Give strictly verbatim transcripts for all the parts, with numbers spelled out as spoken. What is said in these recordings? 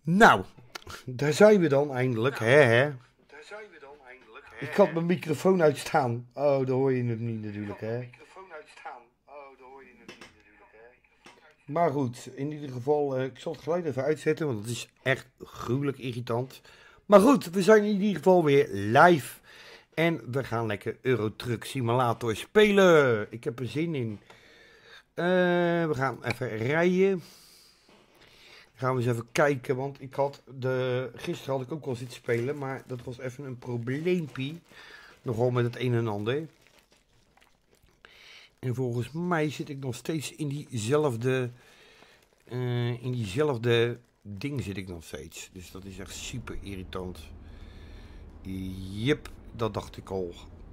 Nou, daar zijn we dan eindelijk, hè, hè? Daar zijn we dan eindelijk, hè? Ik had mijn microfoon uitstaan. Oh, daar hoor je het niet natuurlijk, hè? Ik had mijn microfoon uitstaan. Oh, daar hoor je het niet natuurlijk, hè? Maar goed, in ieder geval, uh, ik zal het geluid even uitzetten, want het is echt gruwelijk irritant. Maar goed, we zijn in ieder geval weer live. En we gaan lekker Euro Truck Simulator spelen. Ik heb er zin in. Uh, we gaan even rijden. Gaan we eens even kijken, want ik had de, gisteren had ik ook al zitten spelen, maar dat was even een probleempie. Nogal met het een en ander. En volgens mij zit ik nog steeds in diezelfde, uh, in diezelfde ding zit ik nog steeds. Dus dat is echt super irritant. Jep, dat dacht ik al.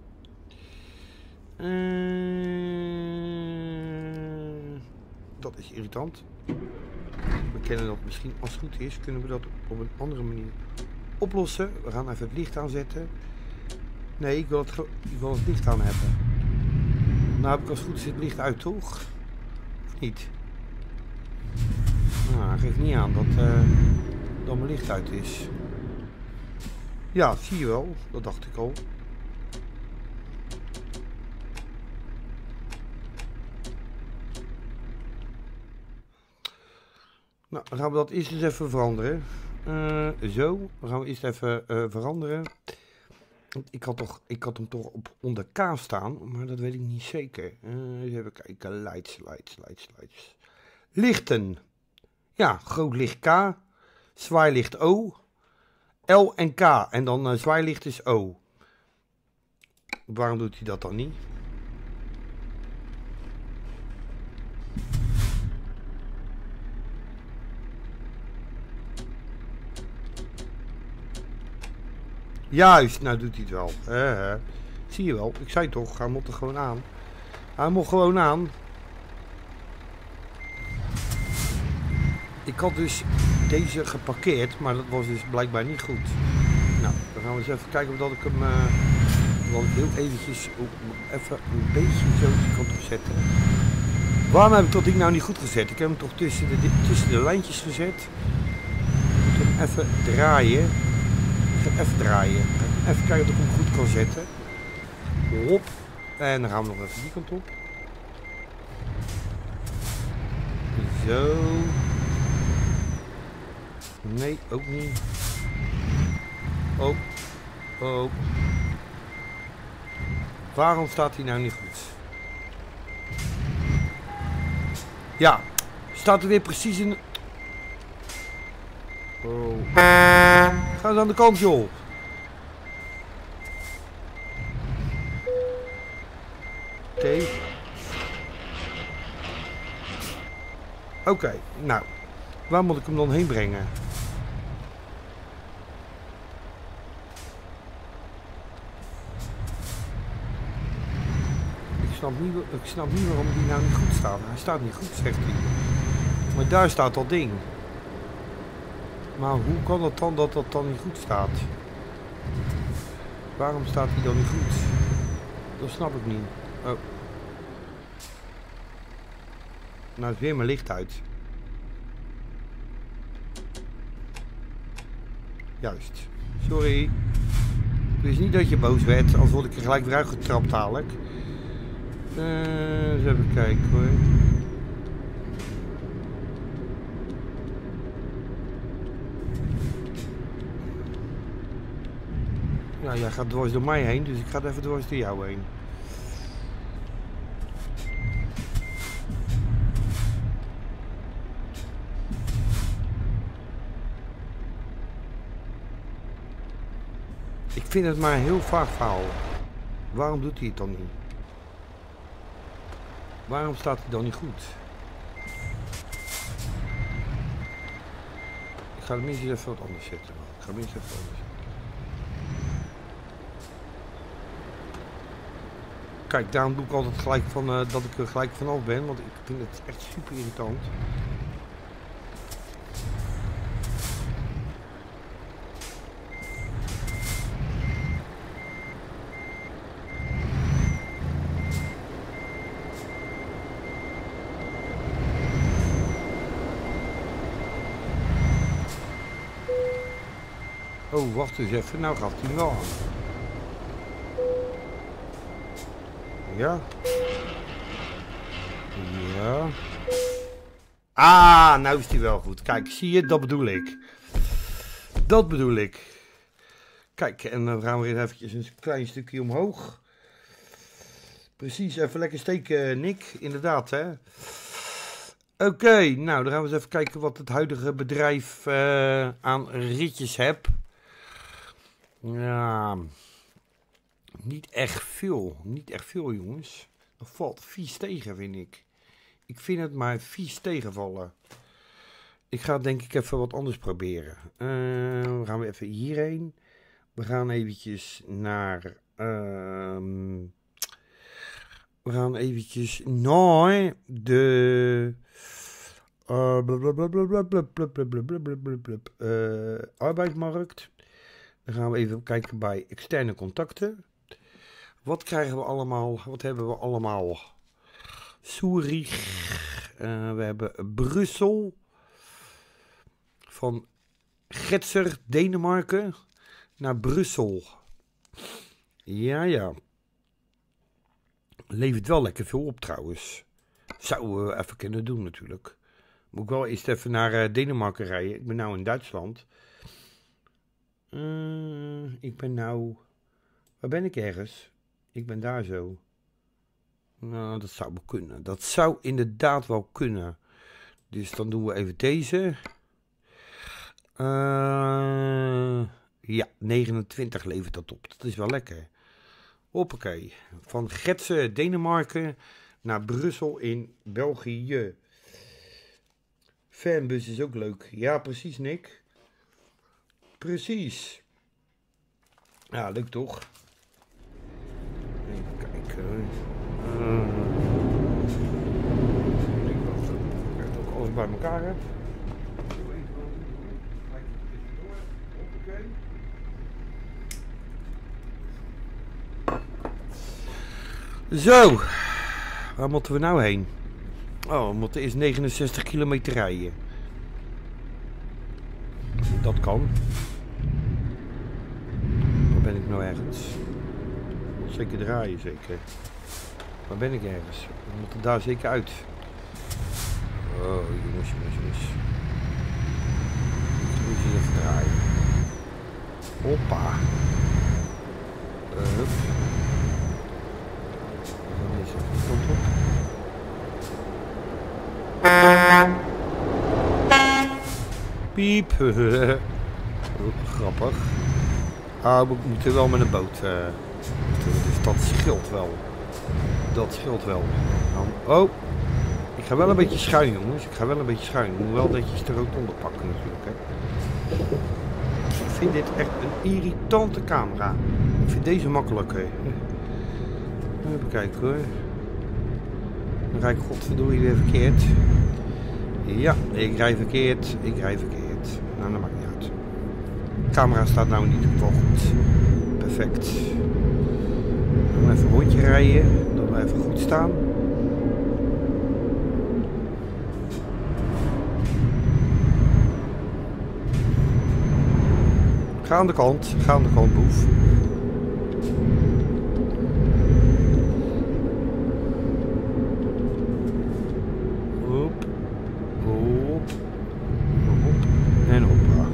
Uh, dat is irritant. We kennen dat misschien, als het goed is, kunnen we dat op een andere manier oplossen. We gaan even het licht aanzetten. Nee, ik wil het, ik wil het licht aan hebben. Nou heb ik als het goed is het licht uit, toch? Of niet? Nou, geef niet aan dat, uh, dat mijn licht uit is. Ja, zie je wel. Dat dacht ik al. Nou, dan gaan we dat eerst eens even veranderen. Uh, zo, dan gaan we eerst even uh, veranderen. Ik had, toch, ik had hem toch op onder K staan, maar dat weet ik niet zeker. Uh, even kijken, lights, lights, lights, lights. Lichten. Ja, groot licht K, zwaailicht O, L en K. En dan uh, zwaailicht is O. Waarom doet hij dat dan niet? Juist, nou doet hij het wel. Uh, uh. Zie je wel, ik zei toch, hij moet er gewoon aan. Hij moet gewoon aan. Ik had dus deze geparkeerd, maar dat was dus blijkbaar niet goed. Nou, dan gaan we eens even kijken of dat ik hem... Uh, dat ik heel eventjes oh, even een beetje zo die kant op zetten. Waarom heb ik dat ding nou niet goed gezet? Ik heb hem toch tussen de, tussen de lijntjes gezet. Ik moet hem even draaien. Ik ga even draaien. Even kijken of ik hem goed kan zetten. Hop. En dan gaan we nog even die kant op. Zo. Nee, ook niet. Oh. Oh. Waarom staat hij nou niet goed? Ja. Staat er weer precies in... Oh. Ga eens aan de kant, joh. Oké. Okay. Oké, okay, nou. Waar moet ik hem dan heen brengen? Ik snap niet, ik snap niet waarom die nou niet goed staat. Hij staat niet goed, zegt hij. Maar daar staat dat ding. Maar hoe kan het dan dat dat dan niet goed staat? Waarom staat hij dan niet goed? Dat snap ik niet. Oh. Nou is weer mijn licht uit. Juist. Sorry. Ik wist niet dat je boos werd, anders word ik er gelijk weer uitgetrapt dadelijk. Uh, eens even kijken hoor. Ja, jij gaat dwars door mij heen, dus ik ga even dwars door jou heen. Ik vind het maar een heel vaag verhaal. Waarom doet hij het dan niet? Waarom staat hij dan niet goed? Ik ga minstens even wat anders zetten. Ik ga minstens even wat anders zetten. Kijk, daarom doe ik altijd gelijk van, uh, dat ik er gelijk vanaf ben, want ik vind het echt super irritant. Oh, wacht eens even. Nou gaat hij wel aan. Ja. Ja. Ah, nou is hij wel goed. Kijk, zie je? Dat bedoel ik. Dat bedoel ik. Kijk, en dan gaan we weer eventjes een klein stukje omhoog. Precies, even lekker steken, Nick. Inderdaad, hè. Oké, okay, nou, dan gaan we eens even kijken wat het huidige bedrijf uh, aan ritjes heeft. Ja, niet echt veel. Niet echt veel, jongens. Dat valt vies tegen, vind ik. Ik vind het maar vies tegenvallen. Ik ga denk ik even wat anders proberen. Uh, we gaan we even hierheen. We gaan eventjes naar... Uh, we gaan eventjes naar de... Uh, uh, arbeidsmarkt. Dan gaan we even kijken bij externe contacten. Wat krijgen we allemaal? Wat hebben we allemaal? Zurich. Uh, we hebben Brussel. Van Getzer, Denemarken. Naar Brussel. Ja, ja. Levert wel lekker veel op trouwens. Zouden we even kunnen doen natuurlijk. Moet ik wel eerst even naar uh, Denemarken rijden. Ik ben nou in Duitsland. Uh, ik ben nou... Waar ben ik ergens? Ik ben daar zo. Nou, dat zou wel kunnen. Dat zou inderdaad wel kunnen. Dus dan doen we even deze. Uh, ja, negenentwintig levert dat op. Dat is wel lekker. Hoppakee. Van Getze, Denemarken naar Brussel in België. Fanbus is ook leuk. Ja, precies, Nick. Precies. Ja, leuk toch? Even kijken. Uh, ik weet dat ik alles bij elkaar heb. Zo, waar moeten we nou heen? Oh, we moeten eerst negenenzestig kilometer rijden. Dat kan. Waar ben ik nou ergens? Ik moet zeker draaien, zeker. Waar ben ik ergens? We moeten daar zeker uit. Oh, jongens, jongens, jongens. Ik moet eens even draaien. Hoppa. Uh, hup. Dan is het kant op. Piep. Grappig. Ah, we moeten wel met een boot. Uh, dus dat scheelt wel. Dat scheelt wel. Dan, oh. Ik ga wel een beetje schuin, jongens. Ik ga wel een beetje schuin. Ik moet wel netjes de rotonde pakken natuurlijk. Hè. Ik vind dit echt een irritante camera. Ik vind deze makkelijker. Even kijken hoor. Dan rijd ik godverdorie weer verkeerd. Ja, ik rij verkeerd. Ik rij verkeerd. Nou, dat maakt niet uit. De camera staat nou niet wel goed. Perfect. Dan even een rondje rijden. Dan we even goed staan. Ga aan de kant. Ga aan de kant, boef. Hop. Hop. Hop. En hoppa.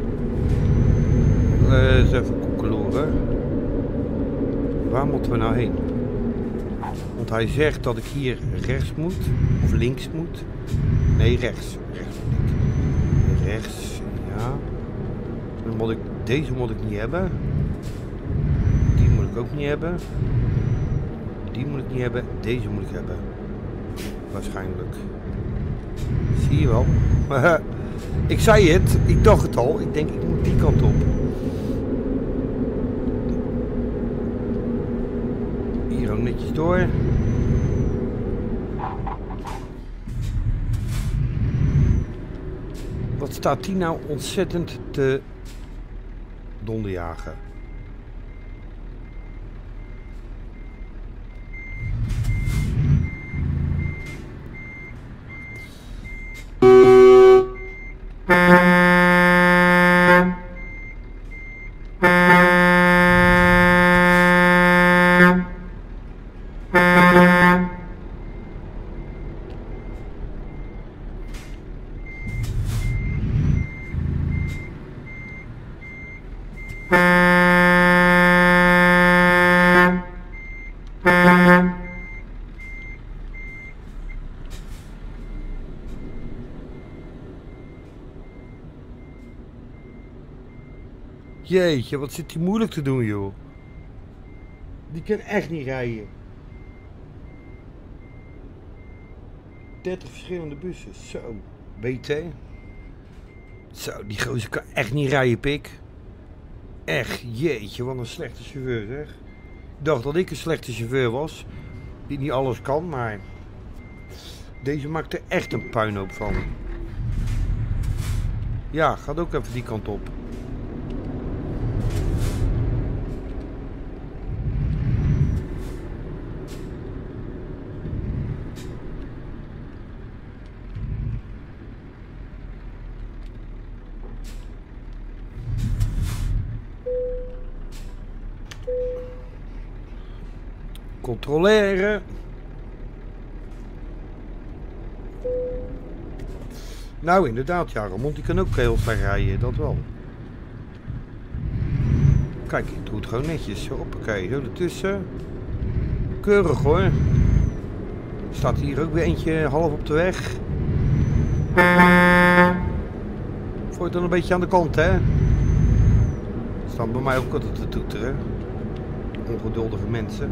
Eens even koekeloeren. Waar moeten we nou heen? Want hij zegt dat ik hier rechts moet. Of links moet. Nee, rechts. Rechts moet ik. Rechts, ja. Dan moet ik, deze moet ik niet hebben. Die moet ik ook niet hebben. Die moet ik niet hebben. Deze moet ik hebben. Waarschijnlijk. Zie je wel. Ik zei het. Ik dacht het al. Ik denk ik moet die kant op. Hier ook netjes door. Wat staat die nou ontzettend te donderjagen? Jeetje, wat zit die moeilijk te doen, joh. Die kan echt niet rijden. dertig verschillende bussen, zo. B T. Zo, die gozer kan echt niet rijden, pik. Echt, jeetje, wat een slechte chauffeur, zeg. Ik dacht dat ik een slechte chauffeur was. Die niet alles kan, maar... Deze maakt er echt een puinhoop van. Ja, gaat ook even die kant op. Controleren. Nou, inderdaad, ja, Ramon die kan ook heel slecht rijden, dat wel. Kijk, het doet gewoon netjes. Hoppakee, zo ertussen. Keurig hoor. Staat hier ook weer eentje half op de weg. Voel je dan een beetje aan de kant, hè? Staan bij mij ook altijd te toeteren. Ongeduldige mensen.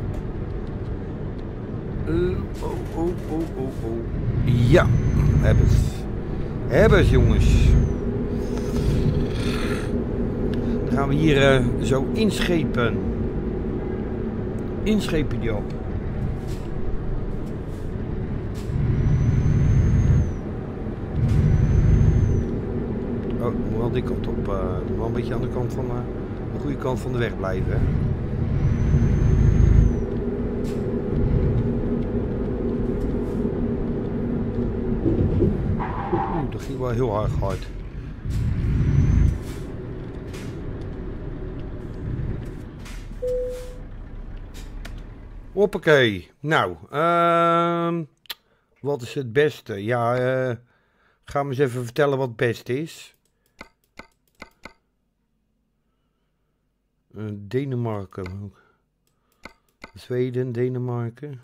Uh, oh, oh, oh, oh, oh. Ja, hebben ze. Hebben ze, jongens. Dan gaan we hier uh, zo inschepen. Inschepen die op. Oh, moet wel die kant op. Uh, wel een beetje aan de kant van uh, de goede kant van de weg blijven. Hè? Oeh, dat ging wel heel hard hard. Hoppakee. Nou, uh, wat is het beste? Ja, uh, ga me eens even vertellen wat het beste is. Uh, Denemarken. Zweden, Denemarken.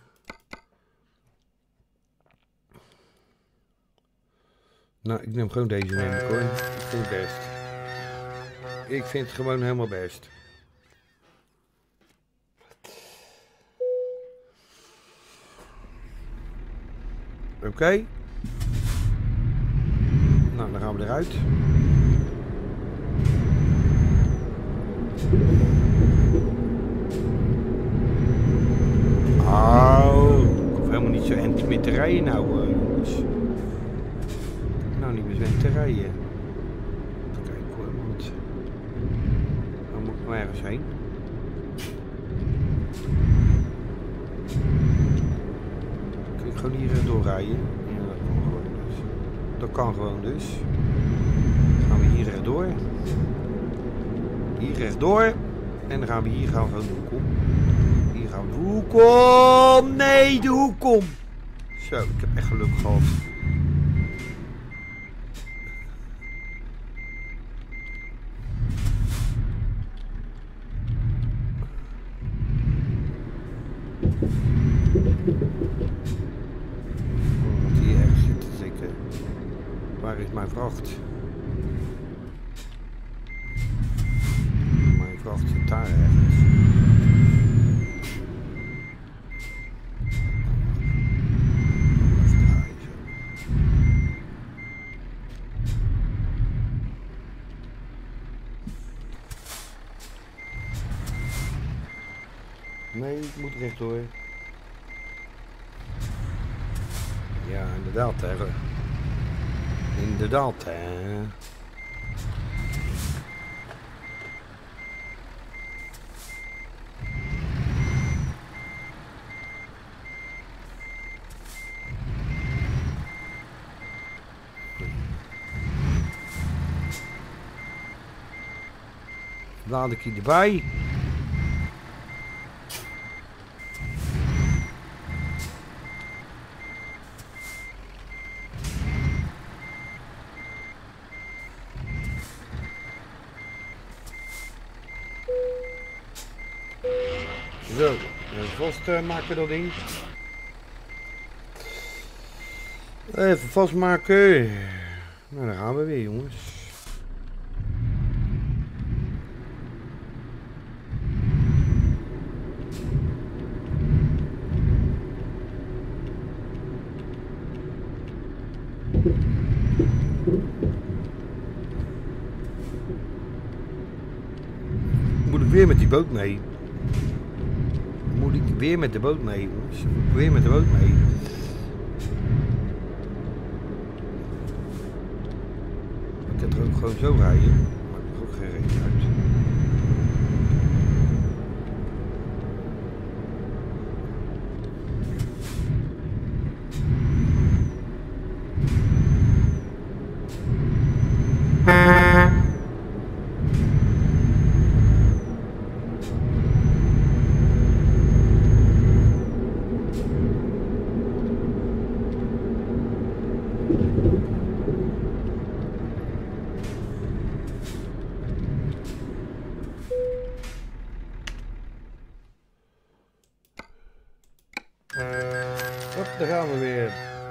Nou, ik neem gewoon deze neem ik hoor. Ik vind het best. Ik vind het gewoon helemaal best. Oké. Okay. Nou, dan gaan we eruit. Oh, ik hoef helemaal niet zo end meer te rijden nou, jongens. Nou, niet meer zo end te rijden. Even kijken hoor, want... Dan moet ik maar ergens heen. Kun ik gewoon hier doorrijden? Ja, dat kan gewoon dus. Dat kan gewoon dus. Dan gaan we hier rechtdoor. Hier rechtdoor. En dan gaan we hier gaan we gewoon de hoek om. Hier gaan we de hoek om. Nee, de hoek om. Zo, ik heb echt geluk gehad. Wat hier ergens zit te tikken. Waar is mijn vracht? Mijn vracht zit daar ergens. Nee, ik moet rechtdoor. Ja, inderdaad, hè. Inderdaad, hè. Laat ik hier erbij. Zo, even vast uh, maken dat ding. Even vastmaken. Nou, daar gaan we weer, jongens. weer met die boot mee. Moet ik weer met de boot mee, jongens. Moet ik weer met de boot mee. Ik kan er ook gewoon zo rijden. Maakt er ook geen reet uit. Hop, daar gaan we weer.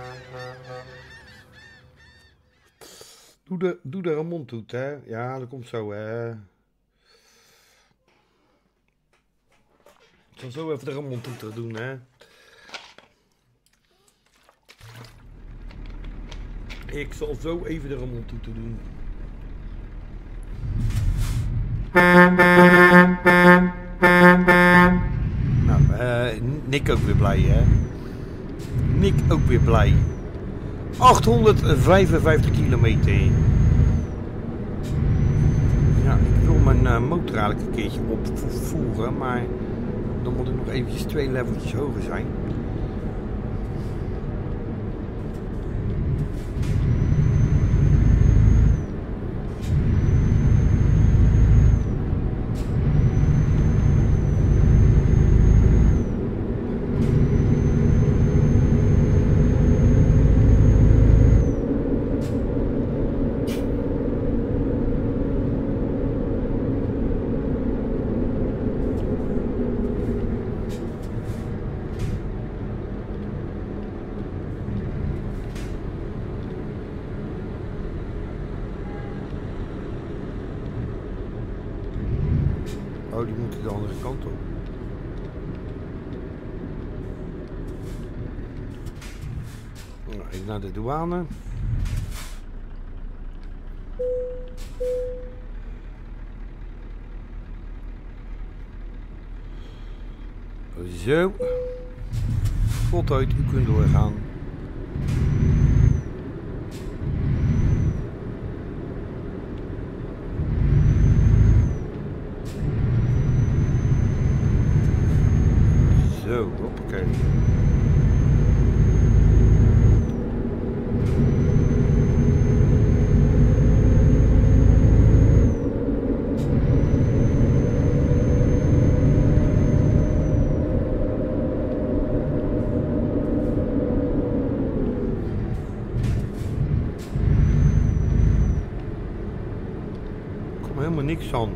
Doe de, doe de Ramon-toet, hè. Ja, dat komt zo, hè. Ik zal zo even de Ramon-toet doen, hè. Ik zal zo even de Ramon-toet doen. Nou, uh, Nick ook weer blij, hè. Nick ook weer blij. achthonderdvijfenvijftig kilometer. Ja, ik wil mijn uh, motor eigenlijk een keertje opvoeren, maar dan moet ik nog eventjes twee leveltjes hoger zijn. Oh, die moeten de andere kant op. Nou, even naar de douane. Zo. Voltooid, u kunt doorgaan. Zo, hoppakee. Kom helemaal niks aan.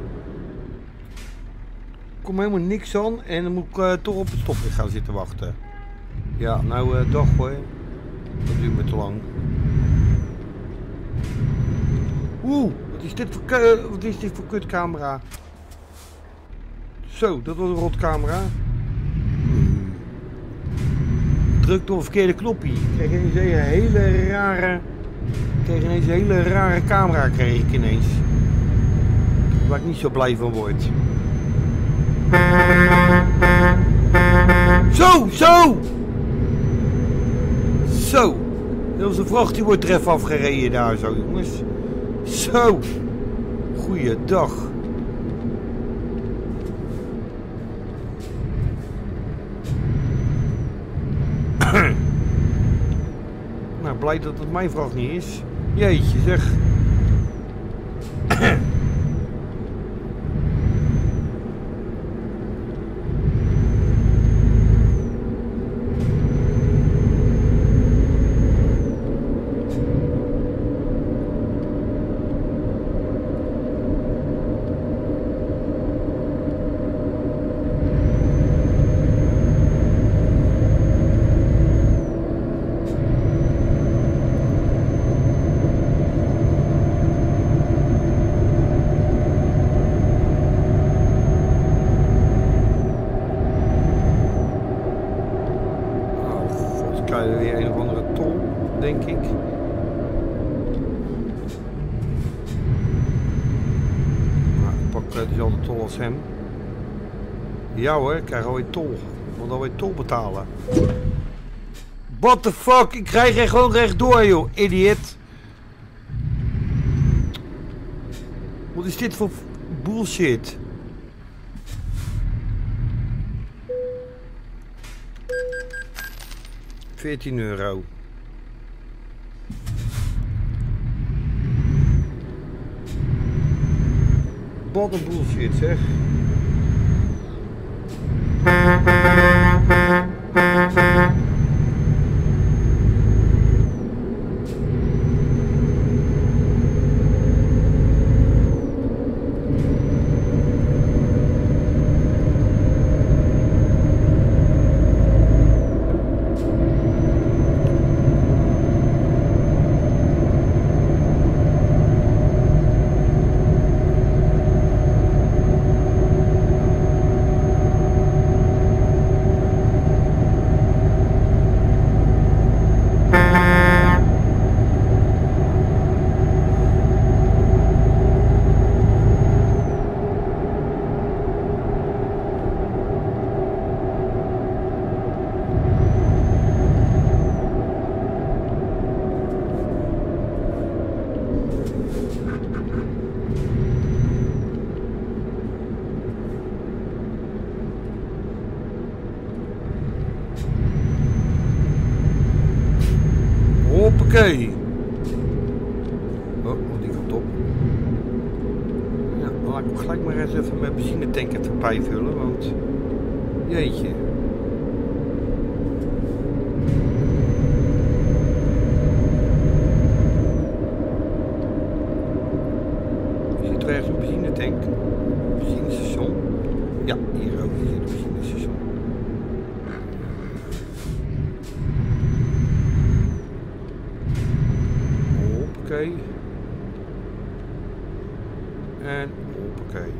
Kom helemaal niks aan en dan moet ik uh, toch op het stoplicht gaan zitten wachten. Ja, nou uh, dag hoor. Dat duurt me te lang. Oeh, wat is dit voor, uh, wat is dit voor kutcamera? Zo, dat was een rotcamera. Hmm. Druk door een verkeerde knopje. Ik kreeg ineens een hele rare... Ik kreeg ineens een hele rare camera kreeg ik ineens. Waar ik niet zo blij van word. Zo, zo! Zo! Onze vracht die wordt er even afgereden daar zo, jongens. Zo! Goeiedag. Nou, blij dat het mijn vracht niet is. Jeetje, zeg. Weer een of andere tol, denk ik. Nou, ik pak dus dezelfde tol als hem. Ja hoor, ik krijg alweer tol. Ik moet alweer tol betalen. What the fuck? Ik krijg er gewoon rechtdoor, joh, idiot. Wat is dit voor bullshit? veertien euro. Wat een bullshit, zeg. Hoppakee. Oh, die komt op. Ja, dan laat ik gelijk maar eens even mijn benzinetank erbij vullen, want jeetje. Zit er ergens een benzinetank? Benzinestation? Ja, hier ook zit een benzinestation. Hoppakee. En hoppakee.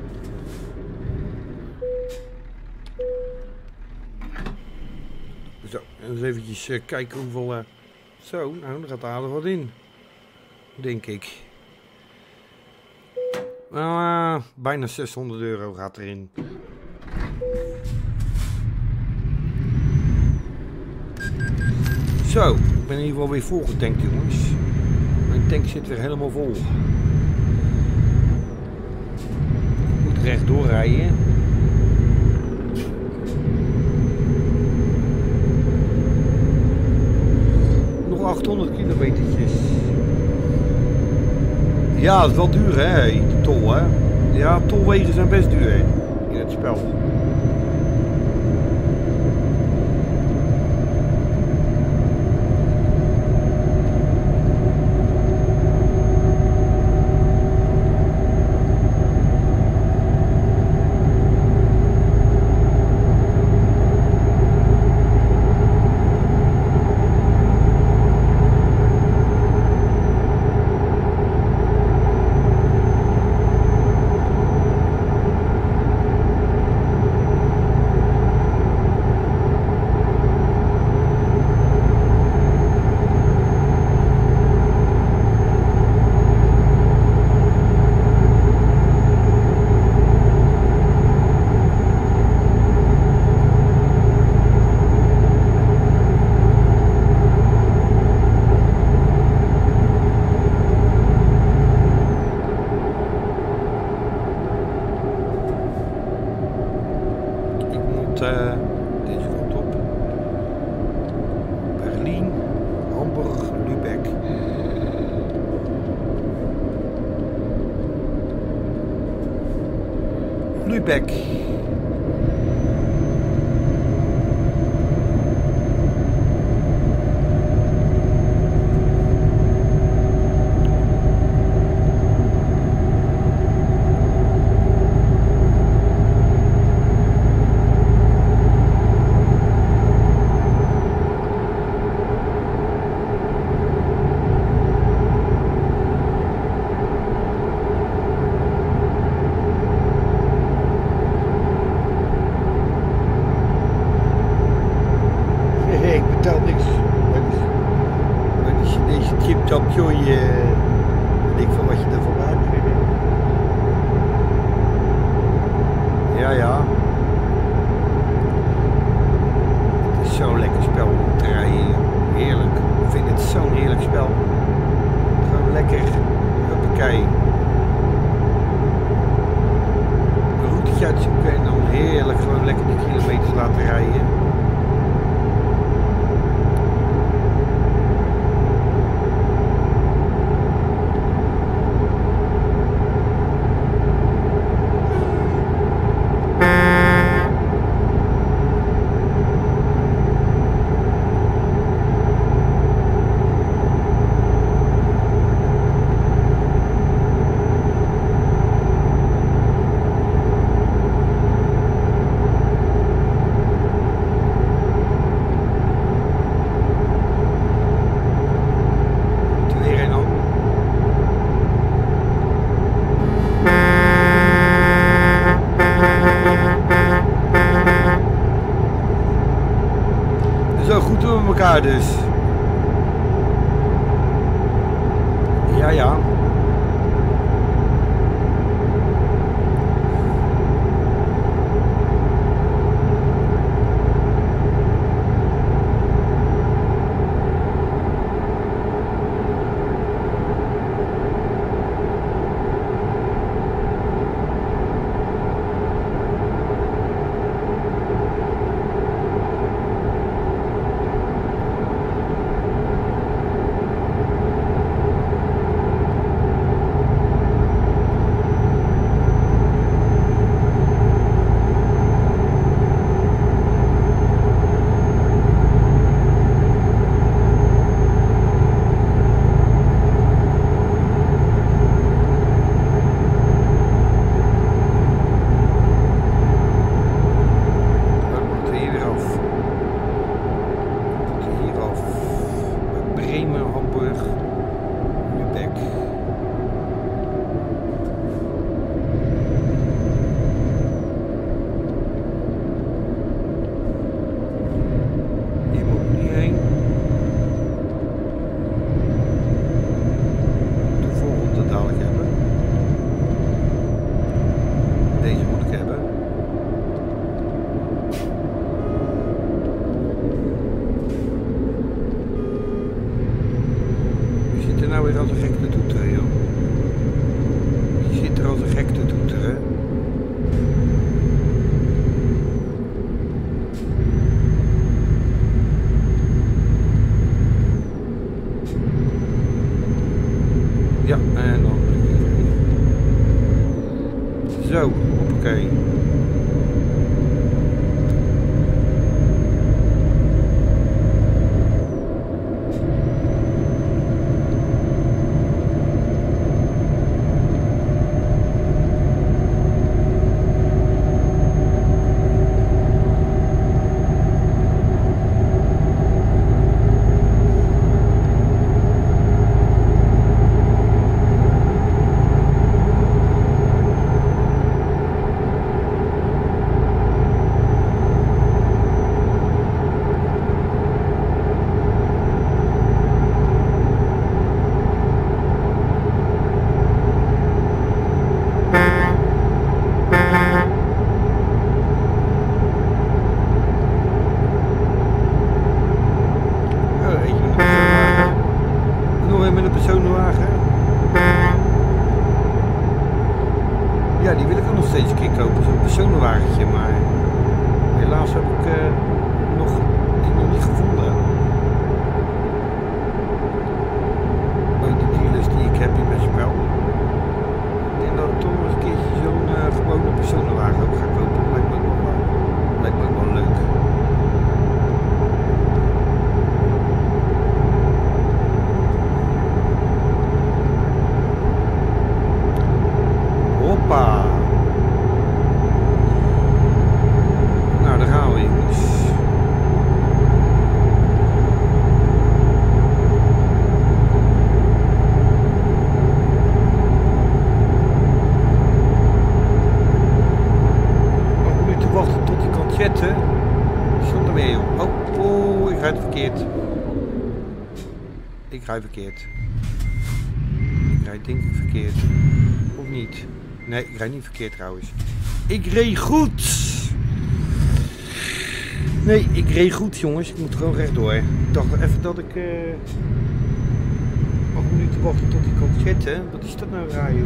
Zo, eens eventjes uh, kijken hoeveel... Uh, zo, nou, er gaat aardig wat in. Denk ik. Nou, uh, bijna zeshonderd euro gaat erin. Zo, ik ben in ieder geval weer volgetankt, jongens. Mijn tank zit weer helemaal vol. Ik moet rechtdoor rijden. Nog achthonderd kilometertjes. Ja, dat is wel duur, hè, die tol, hè. Ja, tolwegen zijn best duur, hè, in het spel. Uh, deze komt op. Berlijn, Hamburg, Lübeck. Lübeck. Joy, uh, ik van wat je ervan maakt. Ja, ja. Het is zo'n lekker spel om te rijden. Heerlijk. Ik vind het zo'n heerlijk spel. Gewoon lekker. Hoppakee. Een routetje uitzoeken en dan heerlijk gewoon lekker die kilometers laten rijden. Dus. Ja, ja. Ik rij verkeerd. Ik rijd denk ik verkeerd. Of niet? Nee, ik rijd niet verkeerd trouwens. Ik reed goed. Nee, ik reed goed jongens. Ik moet gewoon rechtdoor. Ik dacht even dat ik... Uh, acht minuten wachten tot ik kan chatten. Wat is dat nou raar joh?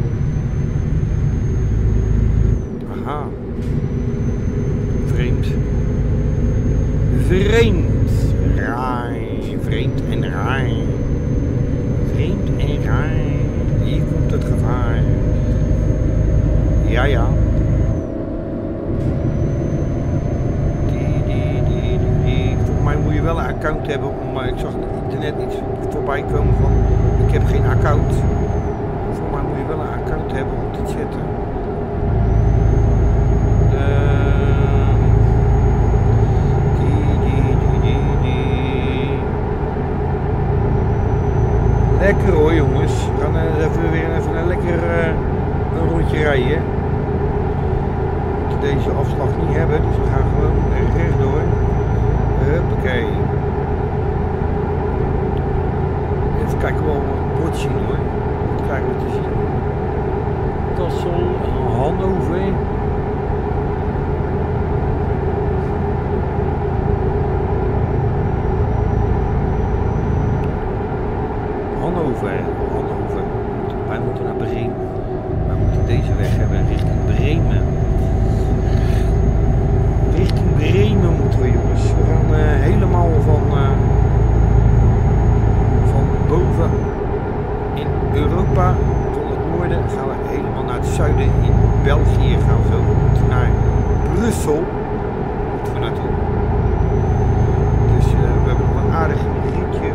Aha. Vreemd. Vreemd. Raar. Vreemd en raar. Vreemd en raar. Hier komt het gevaar. Ja, ja. Die, die, die, die, die. Volgens mij moet je wel een account hebben om... Ik zag er net iets voorbij komen van... Ik heb geen account. Volgens mij moet je wel een account hebben om te chatten. Lekker hoor jongens, we gaan uh, even weer even een lekker uh, een rondje rijden. We moeten deze afslag niet hebben, dus we gaan gewoon rechtdoor. Huppakee. Even kijken wel een bord zien hoor. Wat krijgen we te zien? Tassel, Hannover. Hannover, Hannover. Wij moeten naar Bremen. Wij moeten deze weg hebben richting Bremen. Richting Bremen moeten we jongens. We gaan uh, helemaal van, uh, van boven in Europa, van het noorden, gaan we helemaal naar het zuiden in België gaan we zo. We moeten naar Brussel. Moeten we naartoe. Dus uh, we hebben nog een aardig ritje.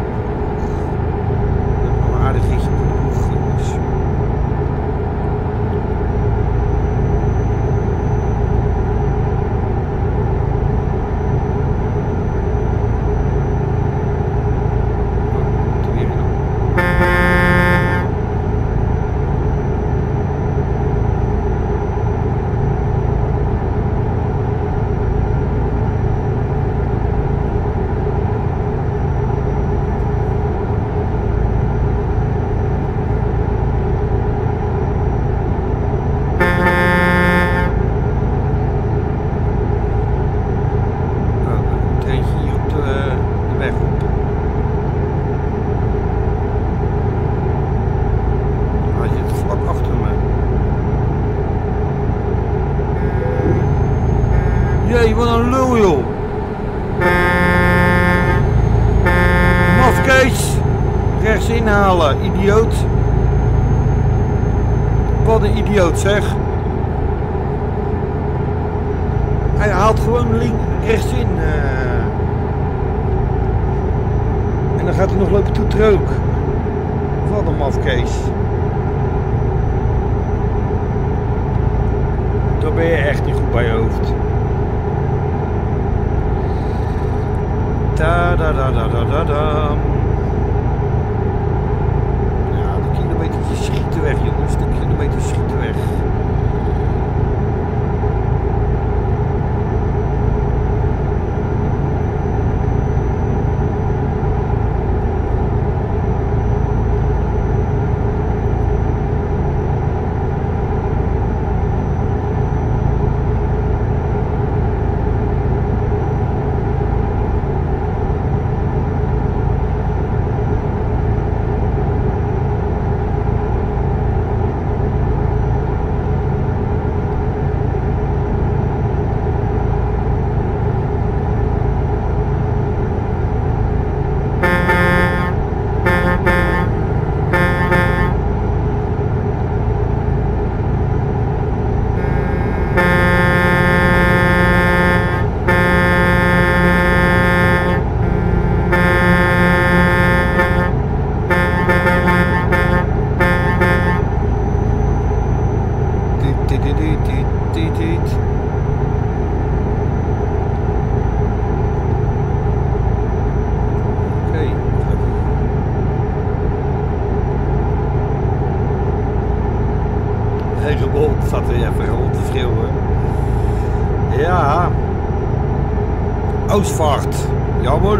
Aardig is voor de boeg, jongens. Oh, weer nog. Jee, wat een lul joh. Mafkees. Rechts inhalen, idioot. Wat een idioot zeg. Hij haalt gewoon link, rechts in. Uh. En dan gaat hij nog lopen toeteren ook. Wat een mafkees. Dan ben je echt niet goed bij je hoofd. Da da da da da da da. Ja, de kilometertjes schieten weg jongens, de kilometers schieten weg. Staat er even rond te schreeuwen. Ja. Oostvaart. Jawel.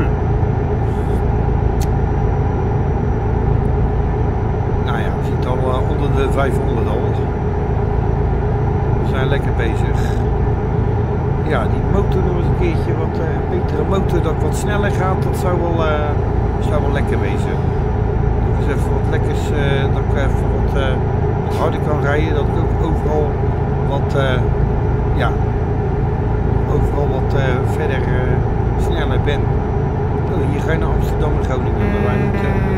Nou ja, we zitten al uh, onder de vijfhonderd al. We zijn uh, lekker bezig. Ja, die motor nog eens een keertje wat uh, betere motor, dat wat sneller gaat, dat zou wel, uh, zou wel lekker wezen. Dus even wat lekkers, uh, dat ik even wat, uh, wat harder kan rijden, dat ik ook overal wat, uh, ja, overal wat uh, verder uh, sneller ben. Oh, hier ga je naar Amsterdam en Groningen, maar wij niet. Uh,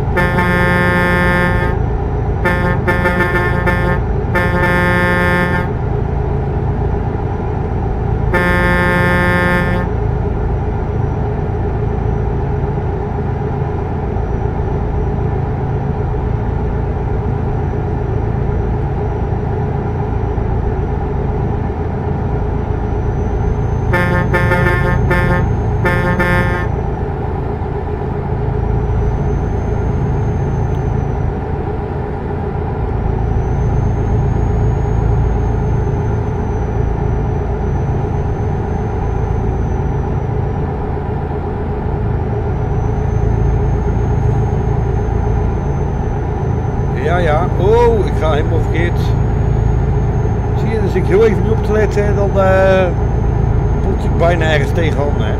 Ja, ja. Oh, ik ga helemaal verkeerd. Zie je, dus ik heel even niet op te letten, dan uh, pot ik bijna ergens tegenaan, hè.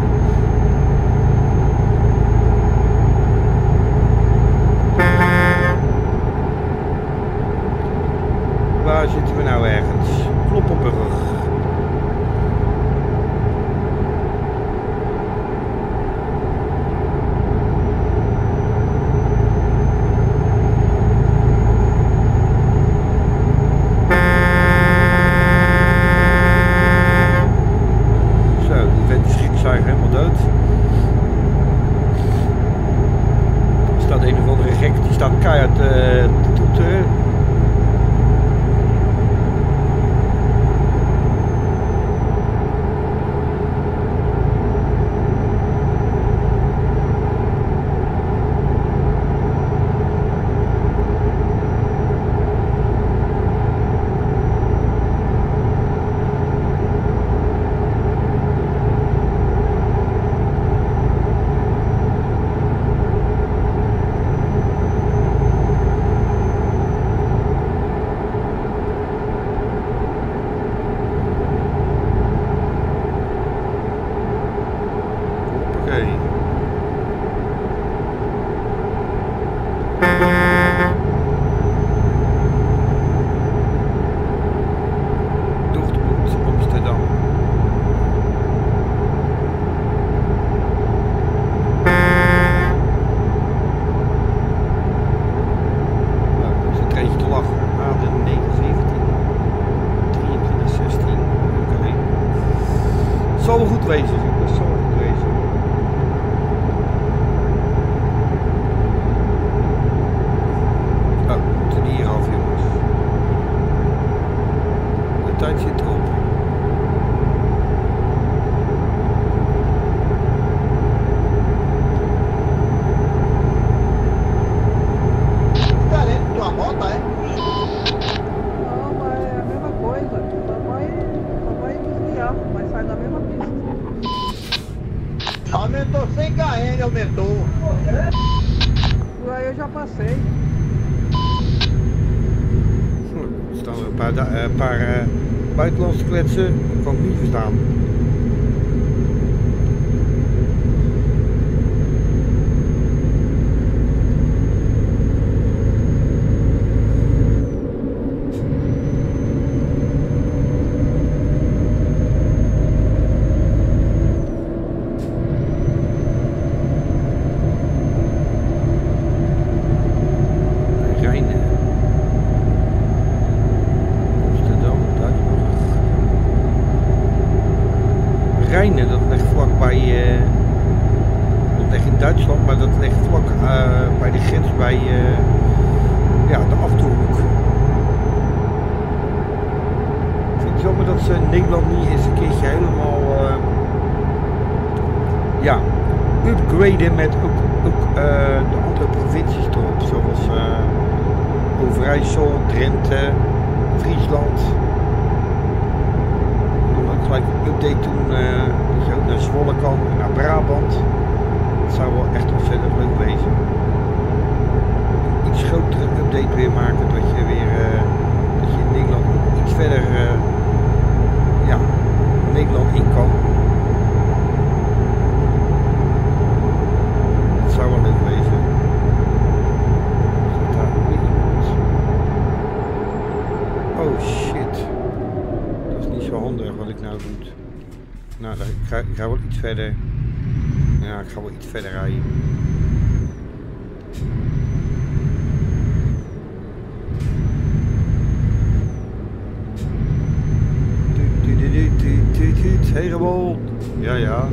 Waar zitten we nou ergens? Kloppenburg. Keihard uh, te toeteren. Zal wel goed wezen, dat zal wel goed wezen. Oh, we moeten hier af, jongens. De tijd zit erop. Tá dentro de tua moto, é? Não, mas é a mesma coisa. Só vai, só vai desviar, mas sai da mesma pista. Aumentou cem quilômetros, aumentou. Por aí eu já passei. Er staan er een paar, uh, paar uh, buitenlandse kletsen, dat kan ik niet verstaan. Rijnen, dat ligt vlak bij, uh, dat ligt in Duitsland, maar dat ligt vlak uh, bij de grens bij uh, ja, de Achterhoek. Ik vind het jammer dat ze in Nederland niet eens een keertje helemaal uh, ja, upgraden met ook, ook uh, de andere provincies erop, zoals uh, Overijssel, Drenthe, Friesland. Gelijk een update doen, uh, dat je ook naar Zwolle kan en naar Brabant. Dat zou wel echt ontzettend leuk wezen. Een iets grotere update weer maken, dat je weer uh, dat je in Nederland iets verder uh, Nederland in kan. Dat zou wel leuk wezen. Zit daar weer iemand? Oh shit. Dat is niet zo handig wat ik nou doe. Nou, ik ga, ik ga wel iets verder. Ja, ik ga wel iets verder rijden. Helemaal. Ja, ja.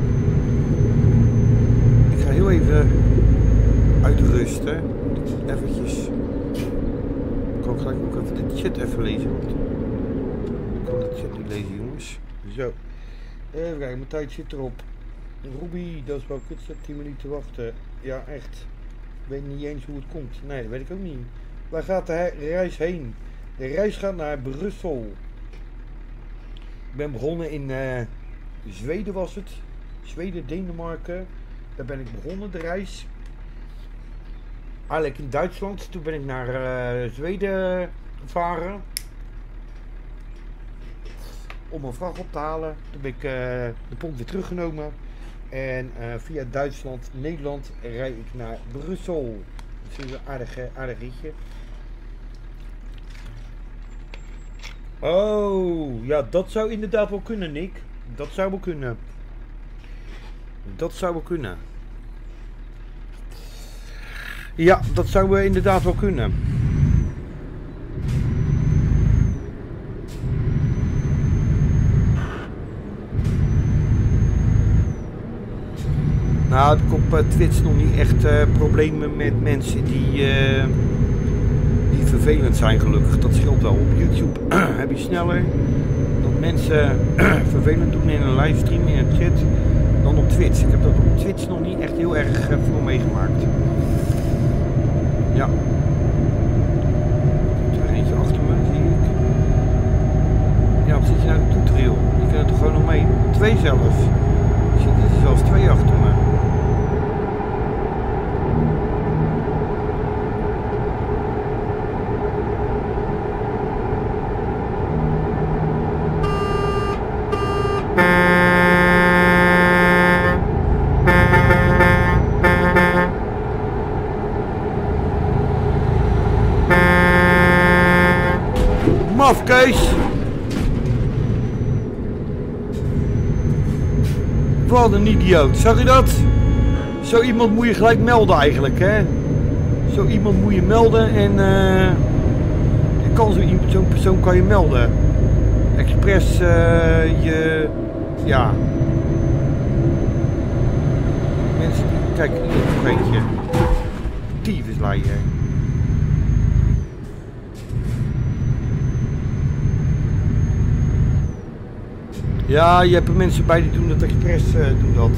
Ik ga heel even uitrusten. Eventjes. Ik kan gelijk ook even de chat even lezen. Want ik kan de chat niet lezen, jongens. Zo. Even kijken, mijn tijd zit erop. Ruby, dat is wel kut, tien minuten wachten. Ja, echt. Ik weet niet eens hoe het komt. Nee, dat weet ik ook niet. Waar gaat de reis heen? De reis gaat naar Brussel. Ik ben begonnen in uh, Zweden was het. Zweden, Denemarken. Daar ben ik begonnen, de reis. Eigenlijk in Duitsland. Toen ben ik naar uh, Zweden gevaren. Om een vracht op te halen. Toen ben ik uh, de pont weer teruggenomen. En uh, via Duitsland, Nederland rijd ik naar Brussel. Dat is een aardig, aardig ritje. Oh, ja, dat zou inderdaad wel kunnen, Nick. Dat zou wel kunnen. Dat zou wel kunnen. Ja, dat zou uh, inderdaad wel kunnen. Nou, ik heb op uh, Twitch nog niet echt uh, problemen met mensen die, uh, die vervelend zijn, gelukkig. Dat scheelt wel. Op YouTube heb je sneller dat mensen vervelend doen in een livestream, in een chat, dan op Twitch. Ik heb dat op Twitch nog niet echt heel erg uh, veel meegemaakt. Ja. Er is eentje achter me, zie ik. Ja, wat zit je nou toe, Trill? Je kunt er toch gewoon nog mee? Twee zelfs. Er zitten er zelfs twee achter me. Kees. Wat een idioot. Zag je dat? Zo iemand moet je gelijk melden eigenlijk, hè? Zo iemand moet je melden en uh, je kan zo iemand, zo'n persoon kan je melden. Expres uh, je, ja. Mensen die, kijk, hier nog eentje. Tyfusleier. Ja, je hebt er mensen bij die doen dat expres, uh, doen dat.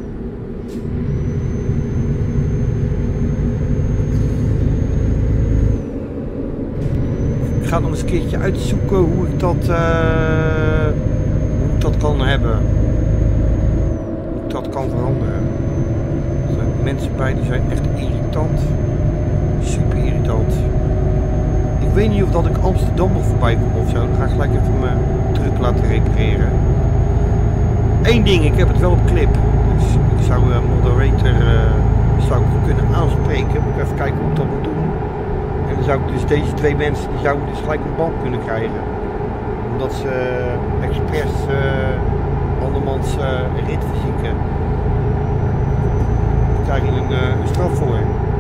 Ik ga nog eens een keertje uitzoeken hoe ik dat, uh, hoe ik dat kan hebben. Hoe ik dat kan veranderen. Er zijn mensen bij die zijn echt irritant. Super irritant. Ik weet niet of dat ik Amsterdam nog voorbij kom of zo. Dan ga ik gelijk even mijn truck laten repareren. Eén ding, ik heb het wel op clip. Dus ik zou een moderator uh, zou ik kunnen aanspreken. Moet ik even kijken hoe ik dat moet doen. En dan zou ik dus deze twee mensen, die zouden dus gelijk een band kunnen krijgen. Omdat ze uh, expres uh, andermans uh, rit verzieken. Daar krijg je een, uh, een straf voor.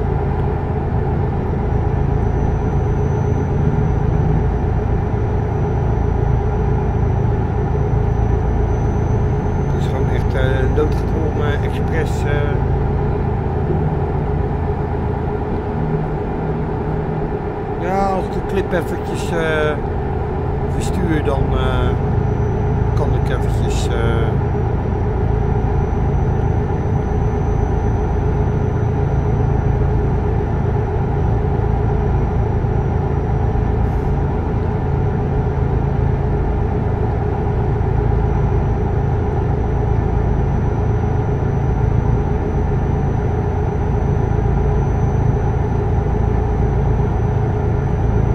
Noodgedwongen expres. Uh... Ja, als ik de clip eventjes uh, verstuur, dan uh, kan ik eventjes. Uh...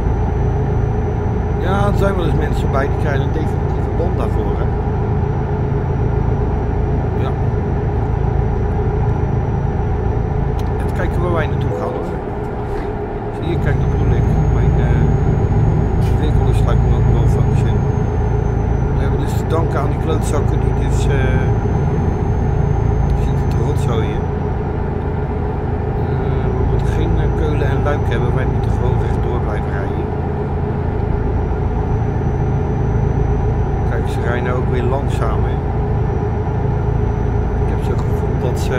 Er zijn wel eens mensen bij die krijgen een definitieve band daarvoor. Hè? waar wij naartoe gaan hoor. Zie je, kijk, dat bedoel ik. Mijn uh, winkel is like no, no function. We hebben dus te danken aan die klootzakken die dus uh, zitten te rotzooien. Uh, we moeten geen uh, keulen en luik hebben, wij moeten gewoon rechtdoor blijven rijden. Kijk, ze rijden ook weer langzaam hè. Ik heb zo'n gevoel dat ze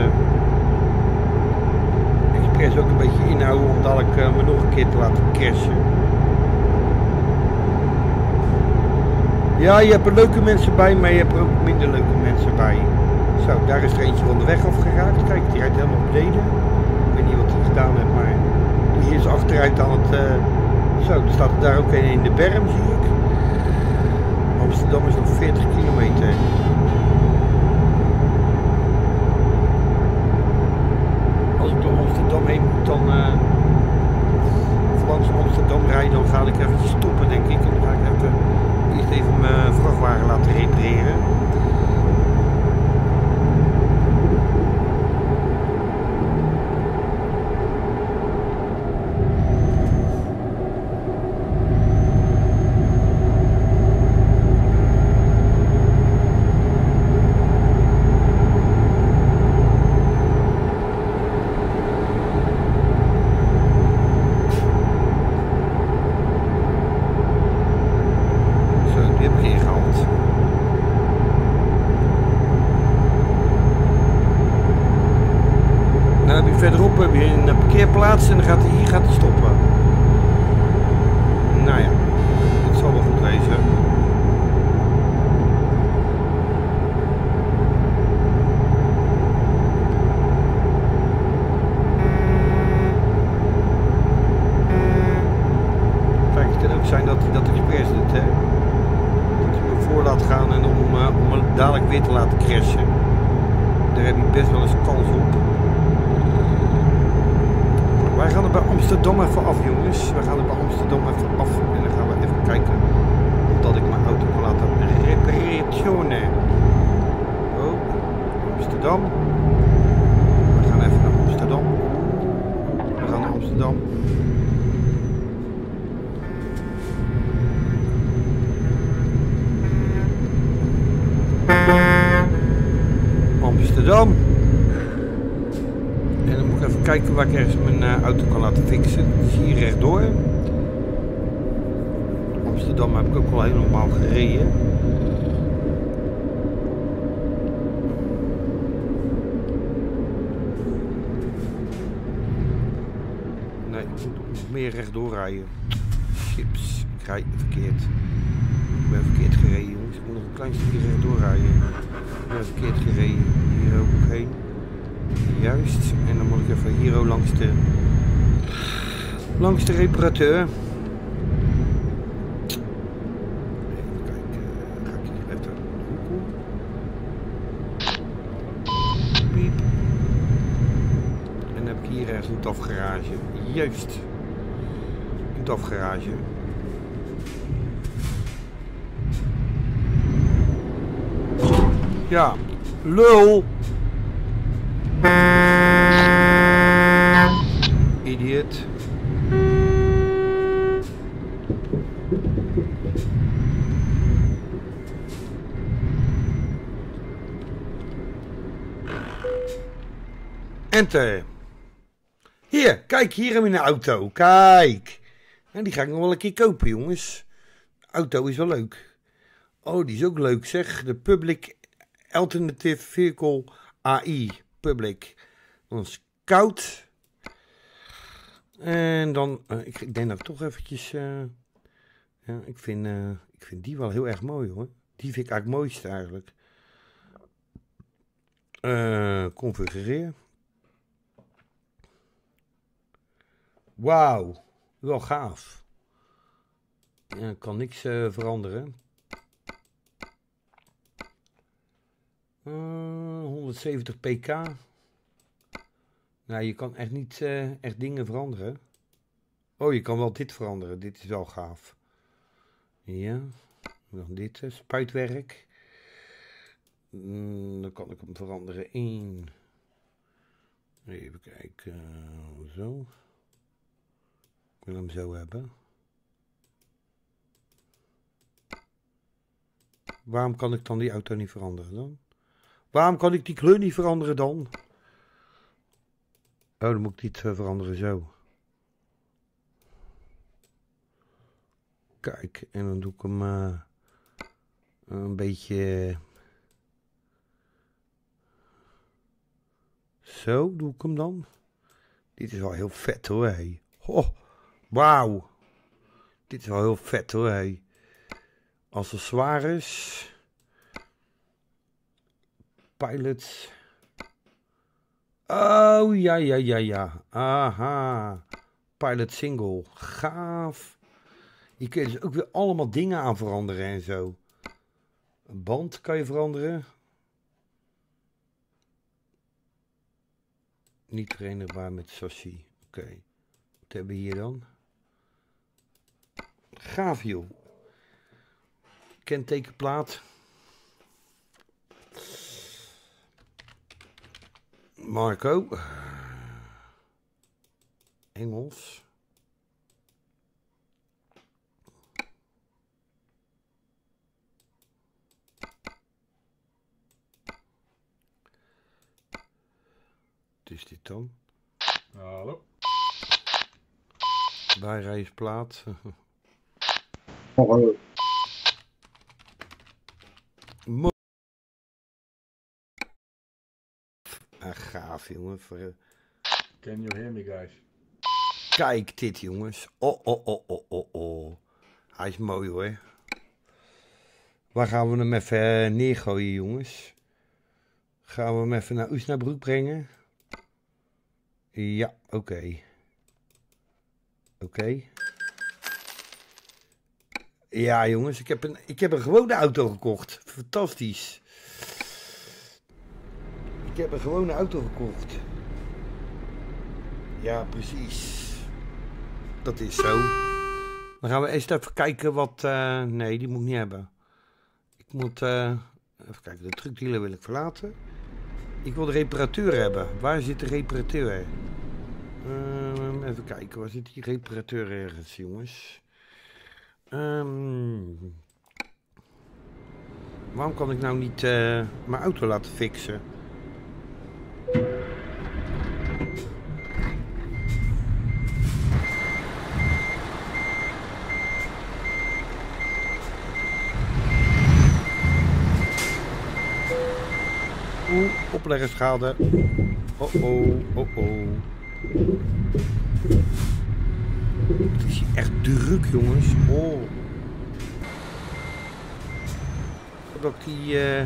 expres ook een beetje inhouden om dadelijk uh, me nog een keer te laten crashen. Ja, je hebt er leuke mensen bij, maar je hebt er ook minder leuke mensen bij. Zo, daar is er eentje van de weg afgeraakt. Kijk, die rijdt helemaal beneden. Ik weet niet wat hij gedaan heeft, maar die is achteruit aan het... Uh... Zo, er staat er daar ook een in de berm, zie ik. Amsterdam is nog veertig kilometer. Als ik door Amsterdam heen moet, dan... Uh... Of langs Amsterdam rijden, dan ga ik eventjes stoppen, denk ik. En dan ga ik even... Eerst even mijn vrachtwagen laten repareren. Verderop heb je een parkeerplaats en dan gaat hij hier gaat hij stoppen. Nou ja, het zal wel goed wezen. Kijk, het kan ook zijn dat hij dat expres doet, hè. Dat hij me voor laat gaan en om, uh, om me dadelijk weer te laten crashen. Daar heb je best wel eens kans op. Wij gaan er bij Amsterdam even af, jongens. We gaan er bij Amsterdam even af. En dan gaan we even kijken of dat ik mijn auto kan laten repareren. Oh, Amsterdam. We gaan even naar Amsterdam. We gaan naar Amsterdam. Amsterdam. En dan moet ik even kijken waar ik ergens mijn uh, auto kan laten fixen. Dus hier rechtdoor. Amsterdam heb ik ook wel heel normaal gereden. Nee, ik moet nog meer rechtdoor rijden. Chips, ik rijd verkeerd. Ik ben verkeerd gereden, jongens. Ik moet nog een klein stukje rechtdoor rijden. Ik ben verkeerd gereden. Hier ook heen. Juist, en dan moet ik even hier langs de langs de reparateur. Even kijken, ga ik hier even de hoek om. Piep. En dan heb ik hier ergens een T A F garage. Juist, een T A F garage. Ja, lul. Idiot. Enter. Hier, kijk, hier hebben we een auto. Kijk. En die ga ik nog wel een keer kopen, jongens. De auto is wel leuk. Oh, die is ook leuk, zeg. De Public Alternative Vehicle A I. Public. Dan is koud. En dan, uh, ik, ik denk dat ik toch eventjes, uh, ja, ik vind, uh, ik vind die wel heel erg mooi hoor. Die vind ik eigenlijk het mooiste eigenlijk. Uh, configureer. Wauw, wel gaaf. Ja, ik kan niks uh, veranderen. Uh, honderdzeventig pk. Nou, je kan echt niet uh, echt dingen veranderen. Oh, je kan wel dit veranderen. Dit is wel gaaf. Ja. Dan dit, uh, spuitwerk. Mm, dan kan ik hem veranderen in Even kijken. Uh, zo. Ik wil hem zo hebben. Waarom kan ik dan die auto niet veranderen dan? Waarom kan ik die kleur niet veranderen dan? Oh, dan moet ik die uh, veranderen zo. Kijk, en dan doe ik hem uh, een beetje... Zo doe ik hem dan. Dit is wel heel vet hoor, hé. Oh, wauw. Dit is wel heel vet hoor, hé. Accessoires. Pilots. Oh, ja, ja, ja, ja. Aha. Pilot single. Gaaf. Je kunt dus ook weer allemaal dingen aan veranderen en zo. Een band kan je veranderen. Niet verenigbaar met chassis. Oké. Okay. Wat hebben we hier dan? Gaaf joh. Kentekenplaat. Marco. Engels. Wat is dit dan? Hallo. Bijrijsplaat. Hallo. Mo ah, gaaf jongen. Can you hear me guys? Kijk dit jongens. Oh, oh, oh, oh, oh, oh. Hij is mooi hoor. Waar gaan we hem even neergooien jongens? Gaan we hem even naar Oesnabroek brengen? Ja, oké. Okay. Oké. Okay. Ja jongens, ik heb, een, ik heb een gewone auto gekocht. Fantastisch. Ik heb een gewone auto gekocht. Ja, precies. Dat is zo. Dan gaan we eerst even kijken wat... Uh, nee, die moet ik niet hebben. Ik moet... Uh, even kijken, de truckdealer wil ik verlaten. Ik wil de reparateur hebben. Waar zit de reparateur? Uh, even kijken, waar zit die reparateur ergens, jongens? Um, waarom kan ik nou niet uh, mijn auto laten fixen? Oeh, opleggerschade. Oh oh, oh oh. Het is hier echt druk, jongens. Oh. Dat ik die... Uh...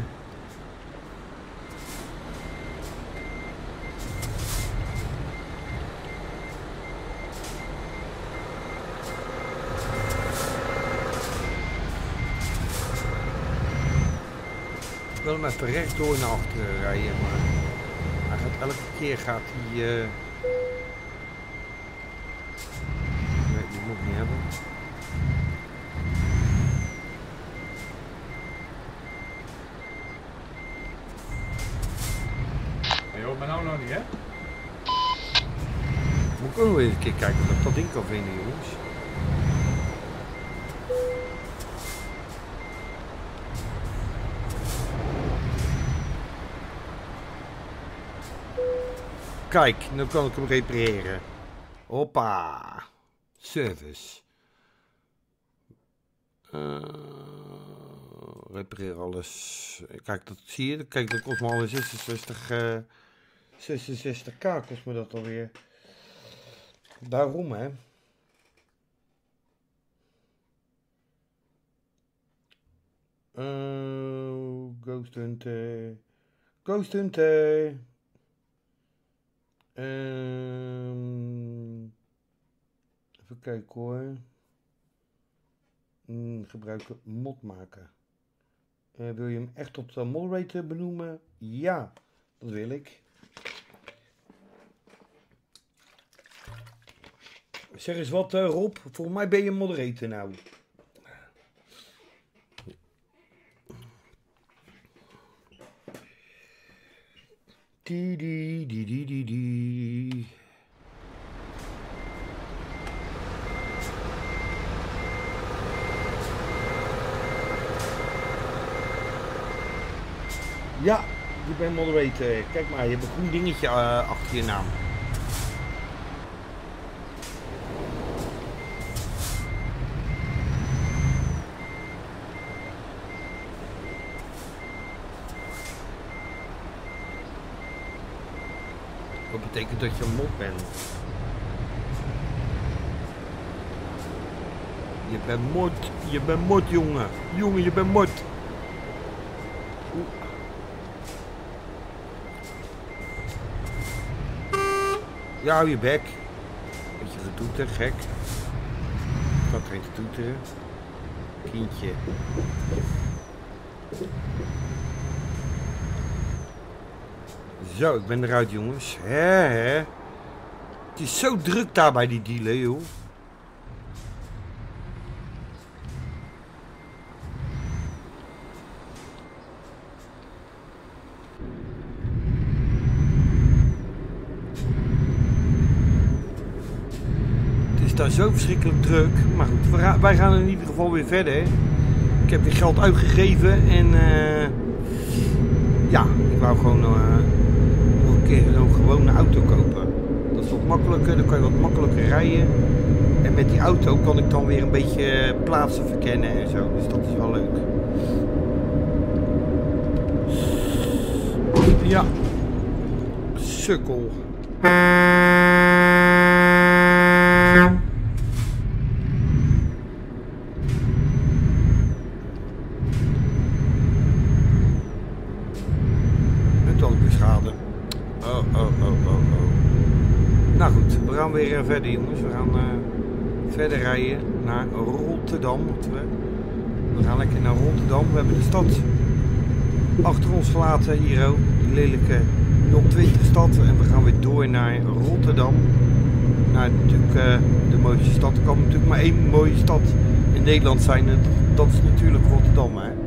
Ik wil hem even rechtdoor naar achteren rijden, maar hij gaat elke keer gaat hij... Uh... Nee, die moet ik niet hebben. Je hoort me nou nog niet, hè? Moet ik ook nog eens een keer kijken of ik dat ding kan vinden, jongens. Kijk, nu kan ik hem repareren. Hoppa. Service. Uh, repareer alles. Kijk, dat zie je. Kijk, dat kost me alweer zesenzestig, uh, zesenzestig k kost me dat alweer. Daarom, hè. Uh, Ghost Hunter. Ghost Hunter. Um, even kijken hoor. Mm, gebruiken mod maken. Uh, wil je hem echt tot de moderator benoemen? Ja, dat wil ik. Zeg eens wat uh, Rob, volgens mij ben je moderator nou. Die, die, die, die, die, die. Ja, je bent moderator. Kijk maar, je hebt een groen dingetje uh, achter je naam. Dat betekent dat je een mod bent. Je bent mod, je bent mod, jongen. Jongen, je bent mod. Oeh. Ja, hou je bek. Beetje getoeter, gek. Ik kan geen toeteren. Kindje. Zo, ik ben eruit, jongens. Hè, hè. Het is zo druk daar bij die dealer, joh. Het is daar zo verschrikkelijk druk. Maar goed, we gaan, wij gaan in ieder geval weer verder. Ik heb weer geld uitgegeven en uh, ja, ik wou gewoon uh, nog een keer een gewone auto kopen. Dat is wat makkelijker, dan kan je wat makkelijker rijden. En met die auto kan ik dan weer een beetje plaatsen verkennen en zo, dus dat is wel leuk. Ja, sukkel. We gaan weer verder, jongens. We gaan uh, verder rijden naar Rotterdam. We, we gaan lekker naar Rotterdam. We hebben de stad achter ons gelaten hier ook. Die lelijke nul twintig stad. En we gaan weer door naar Rotterdam. Naar natuurlijk uh, de mooiste stad. Er kan natuurlijk maar één mooie stad in Nederland zijn. En dat is natuurlijk Rotterdam, hè.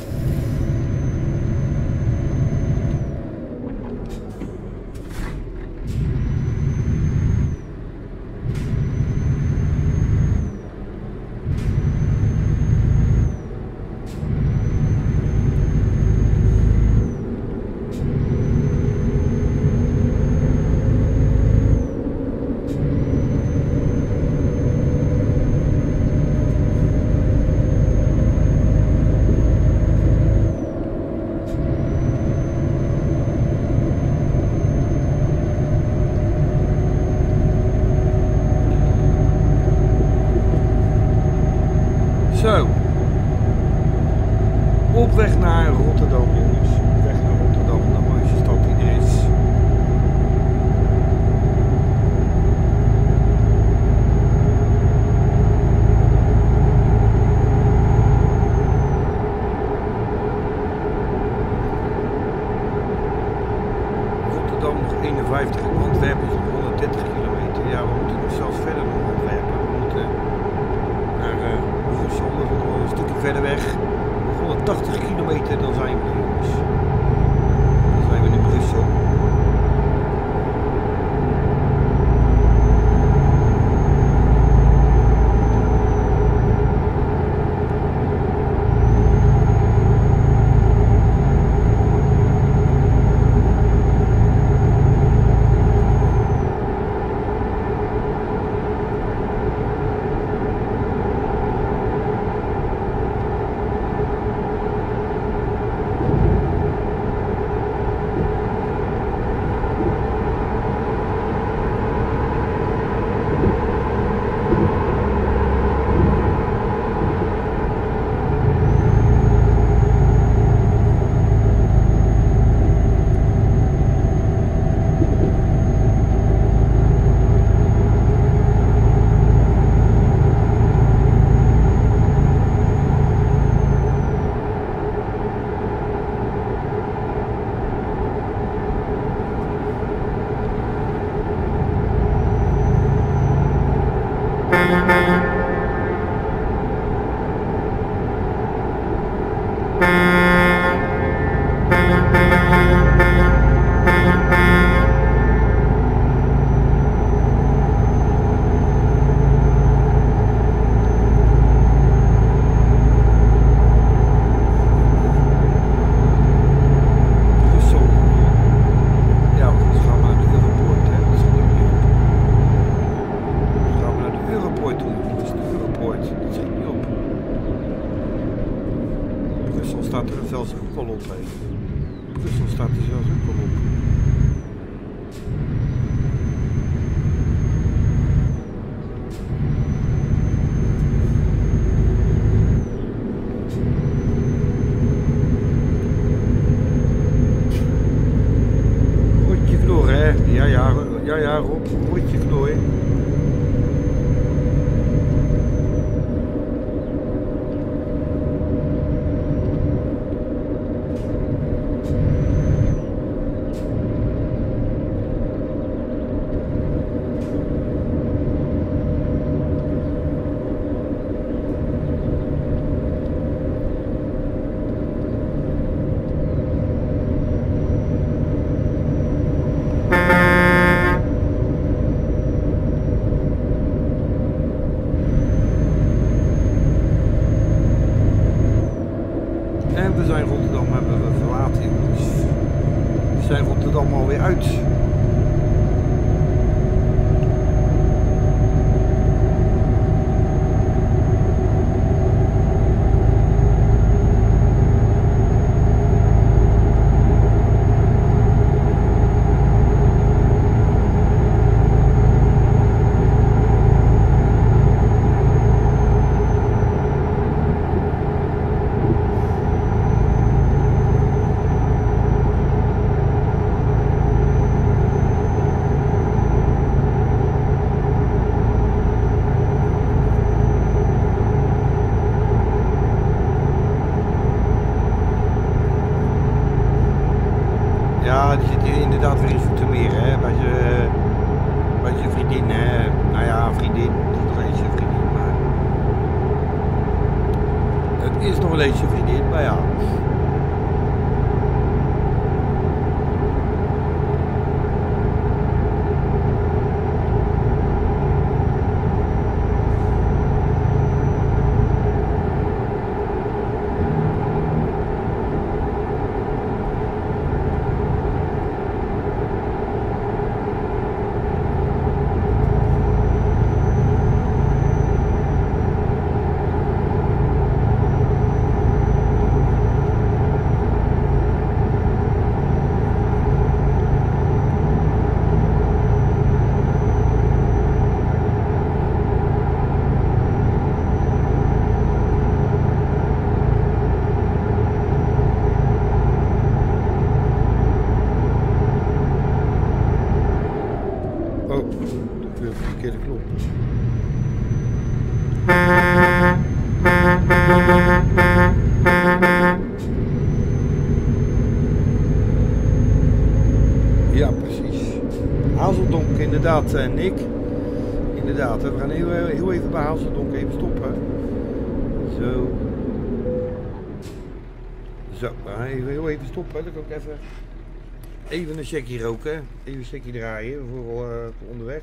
Zo, op weg naar Rotterdam, jongens. Op weg naar Rotterdam, de mooiste stad die er is. Rotterdam nog eenenvijftig, Antwerpen is nog honderddertig kilometer. Ja, we moeten nog zelfs verder naar Antwerpen. We moeten naar uh, Brussel, dat is nog een stukje verder weg. Nog honderdtachtig kilometer, dan zijn we er, jongens. Dan zijn we in Brussel. Thank you. staat er zelfs ook wel op. Hè. Brussel staat er zelfs ook wel op. Rotje knor, hè? Ja, ja, ja, ja, Rob, rotje knor. Inderdaad, uh, Nick. Inderdaad, we gaan heel, heel even bij Hazeldonk even stoppen. Zo. Zo, we gaan even, heel even stoppen. Dan kan ik even, even een checkie roken. Even een checkie draaien voor, uh, voor onderweg.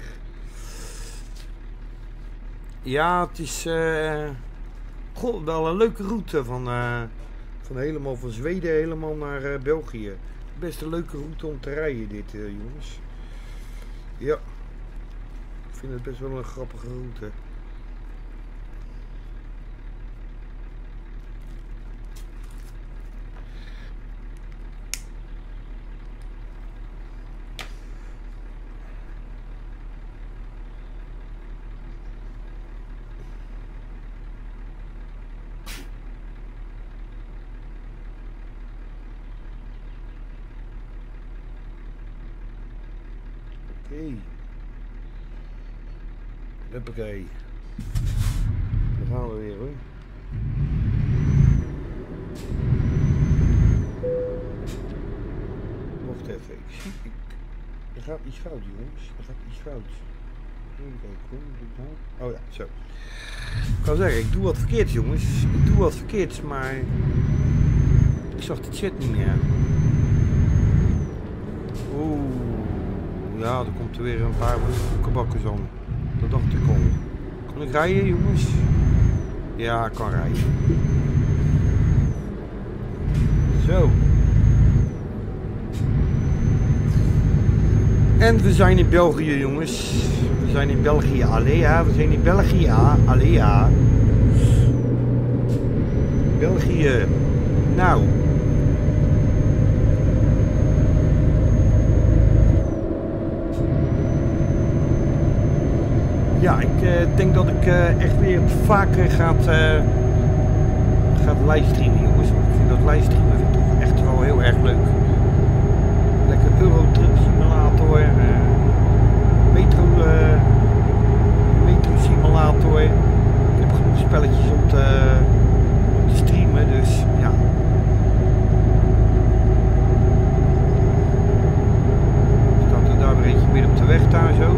Ja, het is uh, goh, wel een leuke route van, uh, van helemaal van Zweden helemaal naar uh, België. Best een leuke route om te rijden dit, uh, jongens. Ja, ik vind het best wel een grappige route. Oké. Huppakee. Daar gaan we weer hoor. Wacht even. Ik zie. Ik, er gaat iets fout, jongens. Er gaat iets fout. Even kijken hoor. Wat doe ik nou? Oh ja, zo. Ik kan zeggen, ik doe wat verkeerds, jongens. Ik doe wat verkeerds, maar ik zag de chat niet meer. Oeh. Ja, er komt er weer een paar kabakkers aan. Dat dacht ik al. Kan ik rijden, jongens? Ja, ik kan rijden. Zo. En we zijn in België, jongens. We zijn in België. Allee, ja. We zijn in België. Allee, ja. België. Nou. Ja, ik uh, denk dat ik uh, echt weer vaker ga uh, gaat livestreamen, jongens. Ik vind dat livestreamen vind ik toch echt wel heel erg leuk. Lekker Eurotruck simulator, uh, metro, uh, metro simulator. Ik heb genoeg spelletjes om te, om te streamen, dus ja. Staat er daar weer eentje midden op de weg daar zo.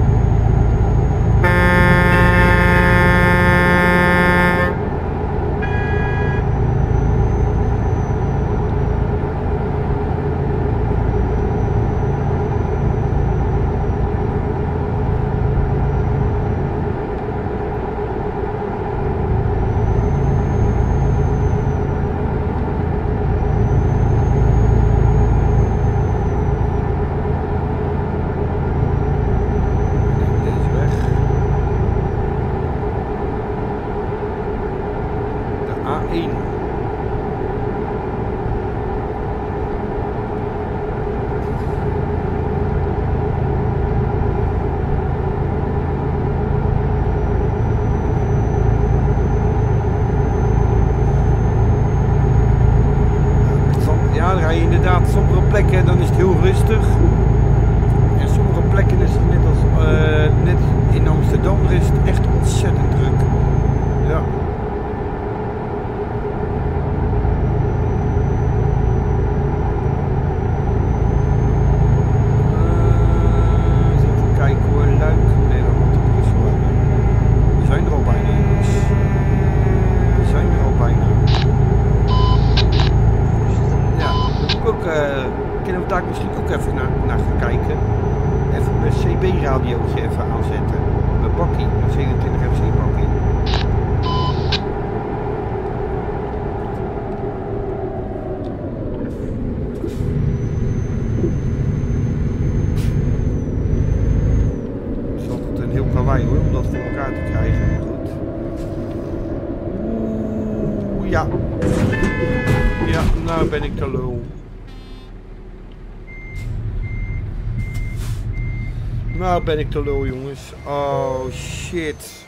Nou ben ik te lul, jongens. Oh shit.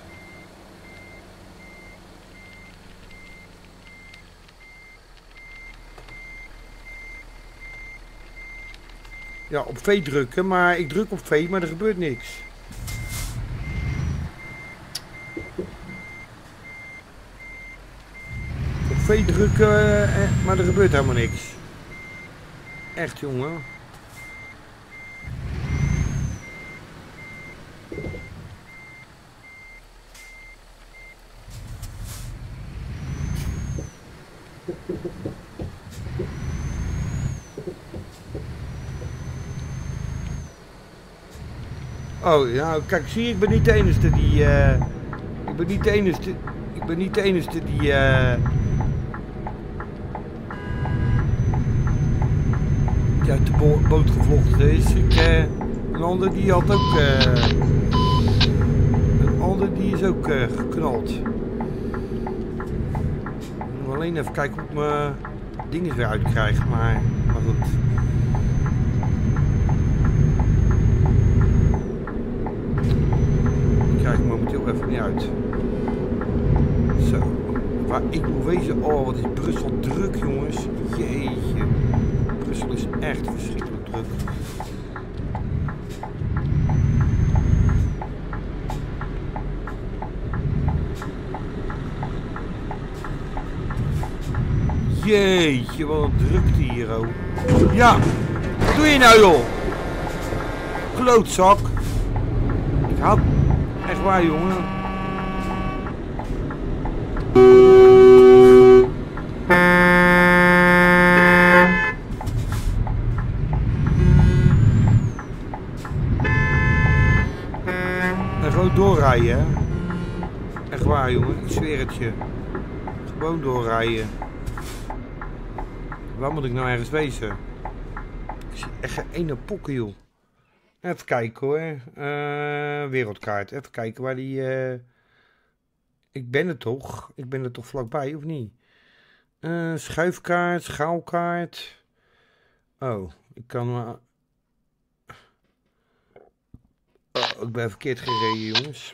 Ja, op V drukken, maar ik druk op V, maar er gebeurt niks. Op V drukken, maar er gebeurt helemaal niks. Echt, jongen. Oh, ja, kijk, zie je, ik ben niet de enige die, uh, ik ben niet de enige, ik ben niet de enige die, uh, die uit de bo boot gevlochten is. Ik, uh, een ander die had ook, uh, een ander die is ook uh, geknald. Ik moet alleen even kijken hoe ik mijn dingen weer uitkrijg, maar, maar goed. Krijg ik momenteel even niet uit. Zo. Waar ik moet wezen. Oh, wat is Brussel druk, jongens. Jeetje. Brussel is echt verschrikkelijk druk. Jeetje, wat een drukte hier, oh. Ja. Wat doe je nou, joh? Klootzak. Ik had... Echt waar, jongen. En gewoon doorrijden, hè. Echt waar, jongen. Ik zweer het je. Gewoon doorrijden. Waar moet ik nou ergens wezen? Ik zie echt geen ene pokken, joh. Even kijken hoor. Uh, wereldkaart. Even kijken waar die... Uh... Ik ben er toch? Ik ben er toch vlakbij, of niet? Uh, schuifkaart, schaalkaart. Oh, ik kan maar... Oh, ik ben verkeerd gereden, jongens.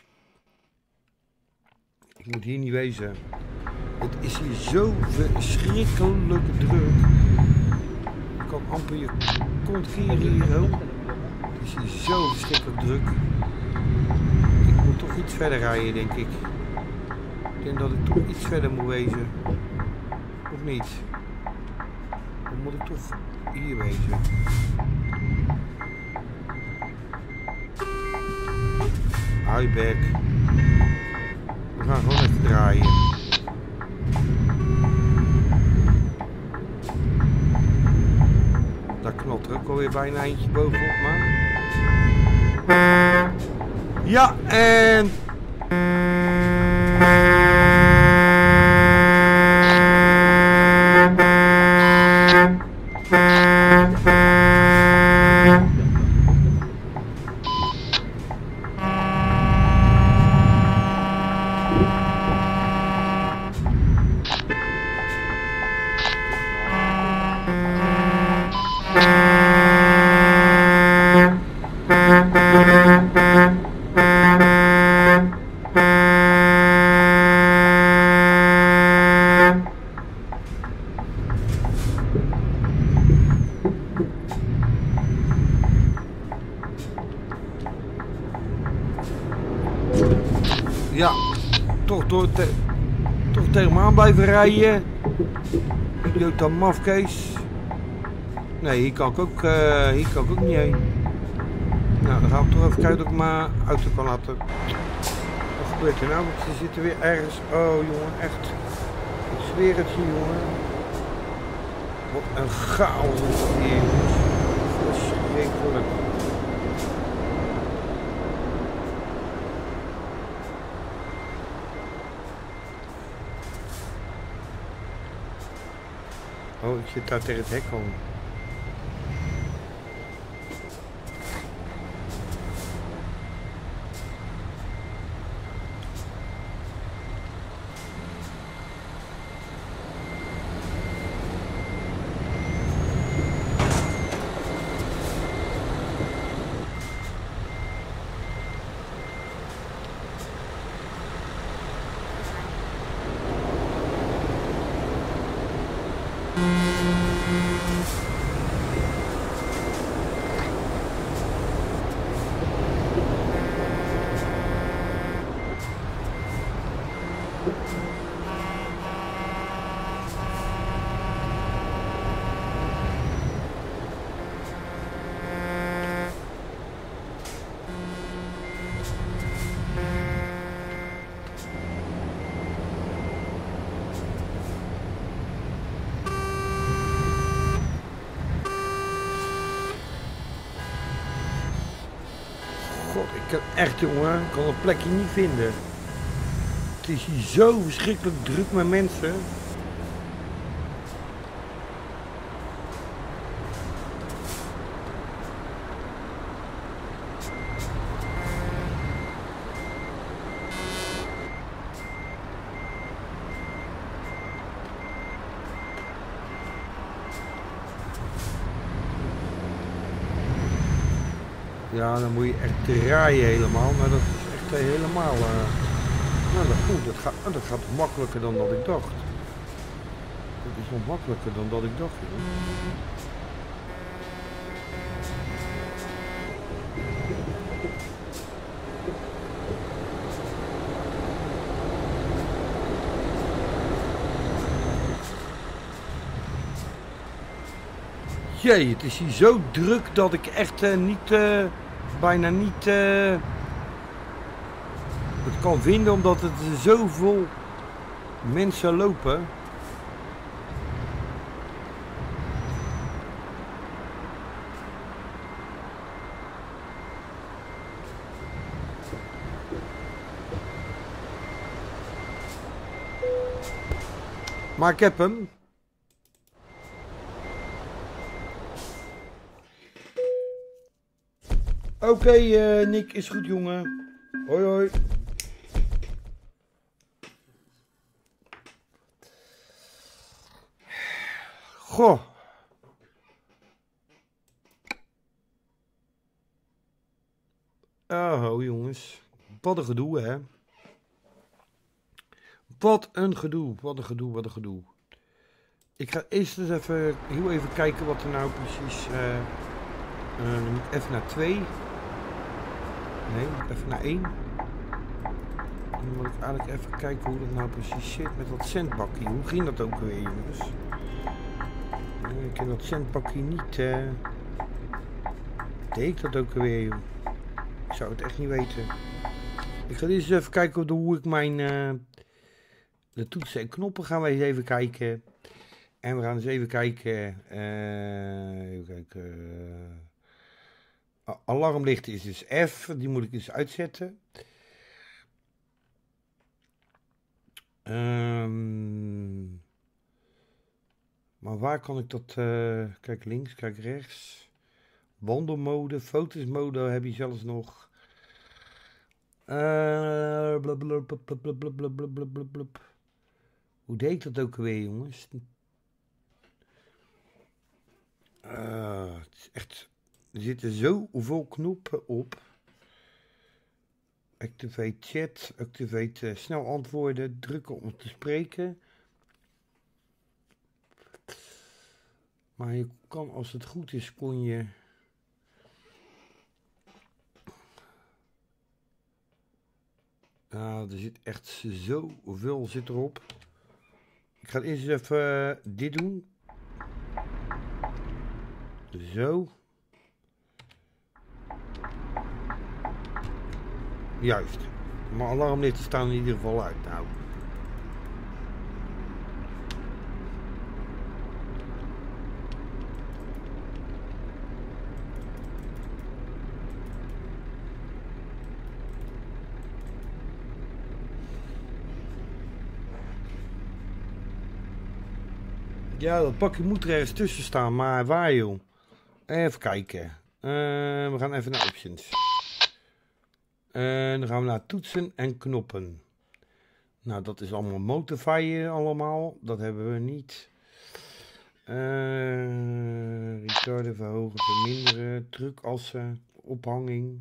Ik moet hier niet wezen. Het is hier zo verschrikkelijk druk. Ik kan amper je kont keren hier. Oh. Het is hier zo verschrikkelijk druk. Ik moet toch iets verder rijden, denk ik. Ik denk dat ik toch iets verder moet wezen. Of niet? Dan moet ik toch hier wezen. Huibek. We gaan gewoon even draaien. Daar knalt er ook alweer bijna eentje bovenop, maar... Ja, en... Ja, toch, door te, toch tegen me aan blijven rijden. Jota mafkees. Nee, hier kan ik ook, uh, hier kan ik ook niet heen. Nou, dan gaan we toch even kijken dat ik mijn auto kan laten. Wat gebeurt er nou? Want ze zitten weer ergens. Oh jongen, echt. Ik zweer het je, jongen. Wat een chaos is dat hier, jongens. Verschrikkelijk. Oh, ik zit daar tegen het hek al. Ik kan echt, jongen, ik kan een plekje niet vinden. Het is hier zo verschrikkelijk druk met mensen. Ja, dan moet je echt draaien helemaal, maar dat is echt helemaal... Uh, nou, dat, goed, dat, gaat, dat gaat makkelijker dan dat ik dacht. Dat is nog makkelijker dan dat ik dacht. Joh. Jee, het is hier zo druk dat ik echt uh, niet... Uh, bijna niet uh, het kan vinden, omdat het zoveel mensen lopen. Maar ik heb hem. Oké, okay, uh, Nick, is goed, jongen. Hoi, hoi. Goh. Oh, jongens. Wat een gedoe, hè. Wat een gedoe, wat een gedoe, wat een gedoe. Ik ga eerst eens even, heel even kijken wat er nou precies... Uh, uh, dan moet ik even naar twee. Nee, even naar één. En dan moet ik eigenlijk even kijken hoe dat nou precies zit met dat centbakje. Hoe ging dat ook weer, jongens? Ik ken dat centbakje niet. Uh... Deed ik dat ook weer, joh? Ik zou het echt niet weten. Ik ga eerst even kijken hoe ik mijn... Uh... De toetsen en knoppen gaan we eens even kijken. En we gaan eens even kijken. Uh... Even kijken... Uh... Alarmlicht is dus F. Die moet ik dus uitzetten. Um... Maar waar kan ik dat... Uh... Kijk links, kijk rechts. Wandelmode, fotosmode heb je zelfs nog. Uh... Hoe deed ik dat ook alweer, jongens? Uh... Het is echt... Er zitten zoveel knoppen op. Activate chat, activate uh, snel antwoorden, drukken om te spreken. Maar je kan, als het goed is, kon je... Nou, er zit echt zoveel zit erop. Ik ga eerst eens even uh, dit doen. Zo. Juist. Mijn alarmlichten staan in ieder geval uit. Nou. Ja, dat pakje moet er ergens tussen staan, maar waar, joh? Even kijken. Uh, we gaan even naar options. En dan gaan we naar toetsen en knoppen. Nou, dat is allemaal motorfire allemaal. Dat hebben we niet. Uh, retarden verhogen, verminderen. Trukassen, ophanging.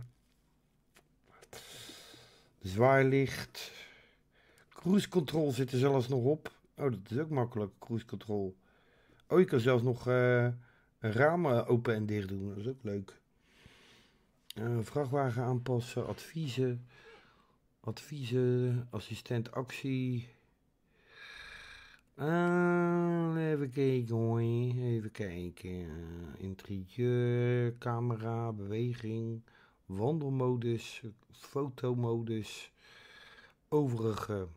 Zwaarlicht. Cruise control zit er zelfs nog op. Oh, dat is ook makkelijk, cruise control. Oh, je kan zelfs nog uh, ramen open en dicht doen. Dat is ook leuk. Uh, vrachtwagen aanpassen, adviezen, adviezen, assistent actie. Uh, even kijken hoor, even kijken. Uh, interieur, camera, beweging, wandelmodus, fotomodus, overige.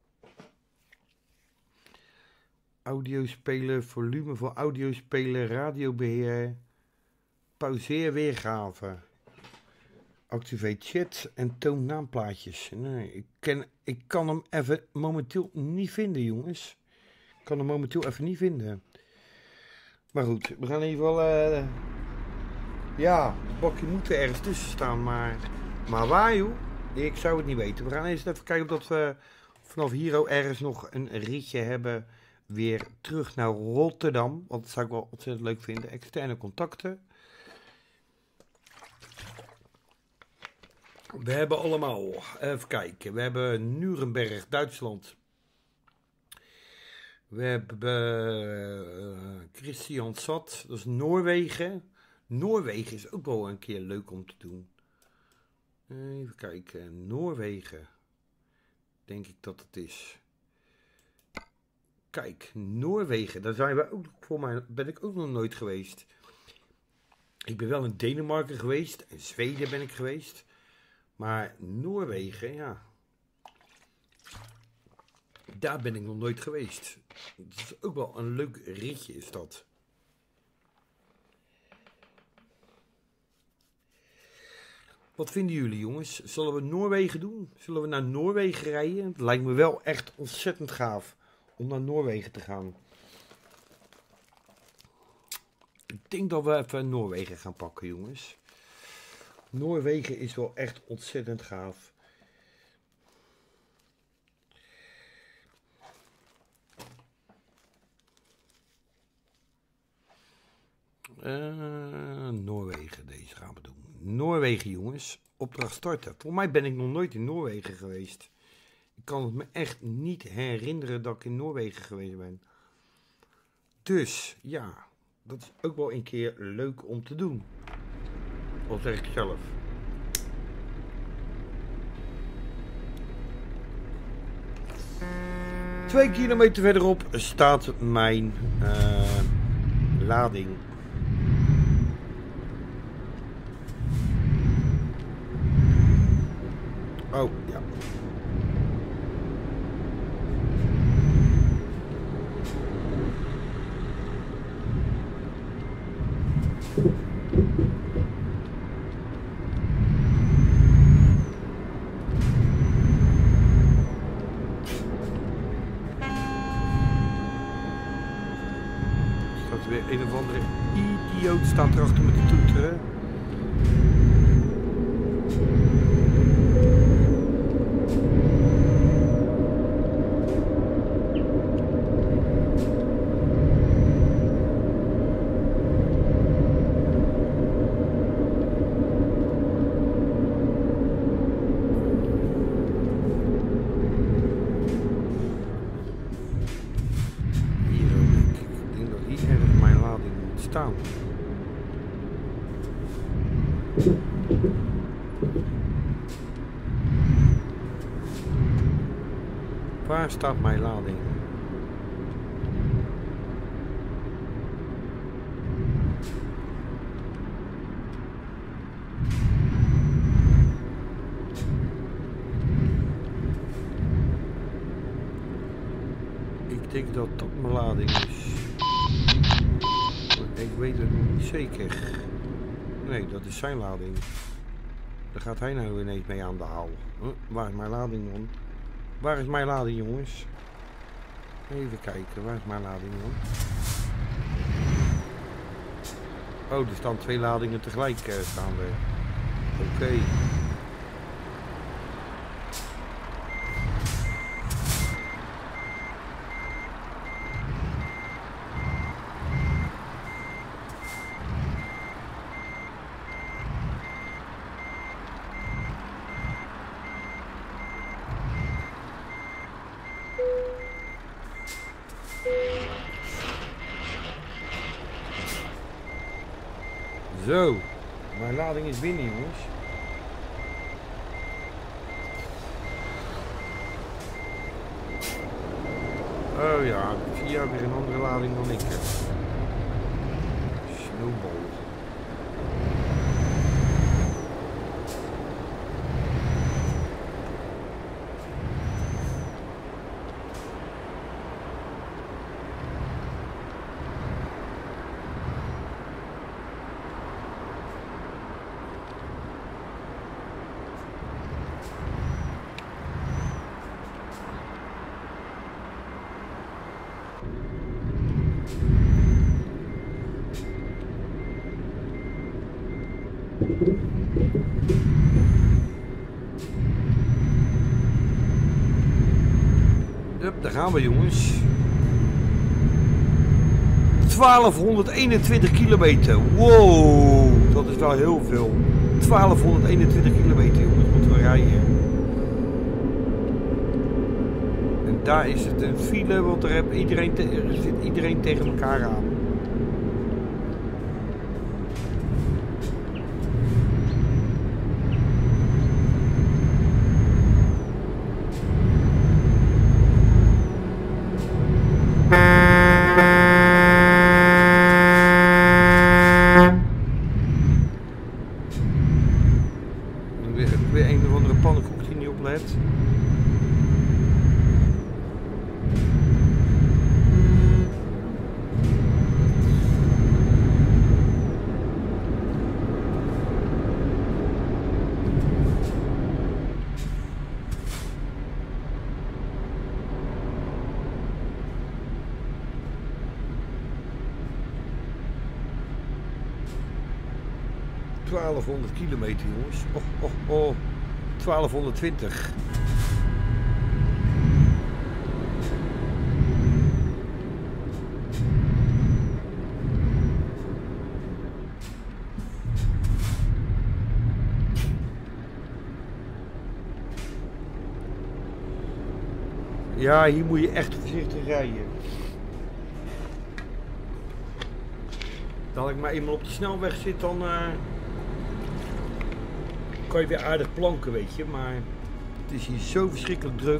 Audiospeler, volume voor audiospeler, radiobeheer, pauzeer weergave. Activate chat en toon naamplaatjes. Nee, ik, ken, ik kan hem even momenteel niet vinden, jongens. Ik kan hem momenteel even niet vinden. Maar goed, we gaan in ieder geval... Uh, ja, het bakje moet er ergens tussen staan, maar... Maar waar, joh? Ik zou het niet weten. We gaan eerst even kijken of we vanaf hier ook ergens nog een ritje hebben... Weer terug naar Rotterdam. Want dat zou ik wel ontzettend leuk vinden. Externe contacten. We hebben allemaal, even kijken, we hebben Nuremberg, Duitsland. We hebben uh, Christiansand, dat is Noorwegen. Noorwegen is ook wel een keer leuk om te doen. Even kijken, Noorwegen, denk ik dat het is. Kijk, Noorwegen, daar zijn we ook, voor mij ben ik ook nog nooit geweest. Ik ben wel in Denemarken geweest, in Zweden ben ik geweest. Maar Noorwegen, ja, daar ben ik nog nooit geweest. Het is ook wel een leuk ritje is dat. Wat vinden jullie, jongens? Zullen we Noorwegen doen? Zullen we naar Noorwegen rijden? Het lijkt me wel echt ontzettend gaaf om naar Noorwegen te gaan. Ik denk dat we even Noorwegen gaan pakken, jongens. Noorwegen is wel echt ontzettend gaaf. Uh, Noorwegen, deze gaan we doen. Noorwegen, jongens. Opdracht starten. Voor mij ben ik nog nooit in Noorwegen geweest. Ik kan het me echt niet herinneren dat ik in Noorwegen geweest ben. Dus, ja. Dat is ook wel een keer leuk om te doen. Al zeg ik zelf. Twee kilometer verderop staat mijn uh, lading. Oh, ja. Staat weer een of andere idioot staat erachter met de toeteren. Waar staat mijn lading? Ik denk dat dat mijn lading is. Maar ik weet het nog niet zeker. Nee, dat is zijn lading. Daar gaat hij nou ineens mee aan de haal. Huh? Waar is mijn lading dan? Waar is mijn lading, jongens? Even kijken, waar is mijn lading dan? Oh, er staan twee ladingen tegelijk uh, staan er. Oké. Okay. Zo, mijn lading is binnen, jongens. Oh ja, ik zie jou weer een andere lading dan ik heb. Snowball. Hup, daar gaan we, jongens. twaalfhonderdeenentwintig kilometer. Wow, dat is wel heel veel. twaalfhonderdeenentwintig kilometer, jongens, moeten we rijden. En daar is het een file, want er, heb iedereen te, er zit iedereen tegen elkaar aan. Weer een of andere pannenkoek die niet oplet. twaalfhonderd kilometer, jongens. Oh, oh, oh. twaalfhonderdtwintig. Ja, hier moet je echt voorzichtig rijden. Als ik maar eenmaal op de snelweg zit, dan uh, kan je weer aardig planken, weet je. Maar het is hier zo verschrikkelijk druk.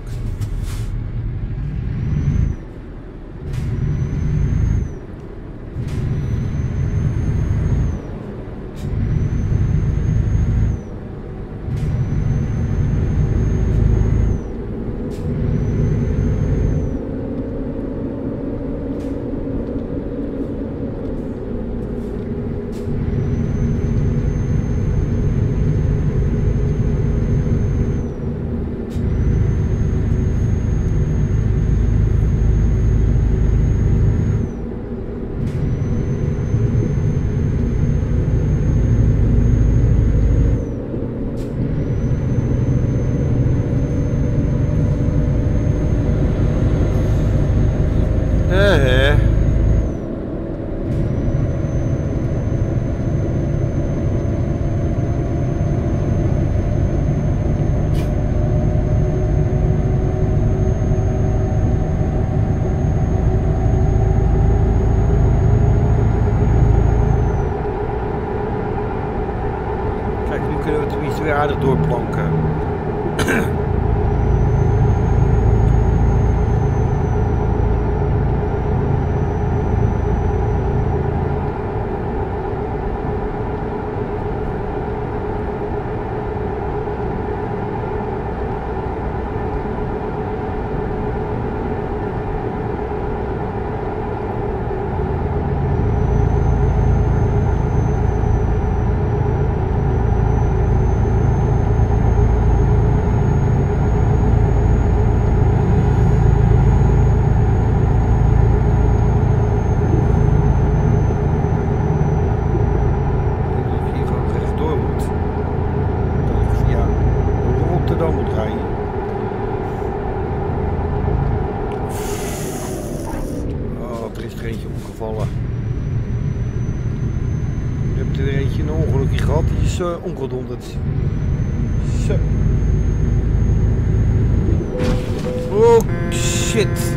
Aardig doorplanken. Uh, omgedonderd. Zo. Oh shit.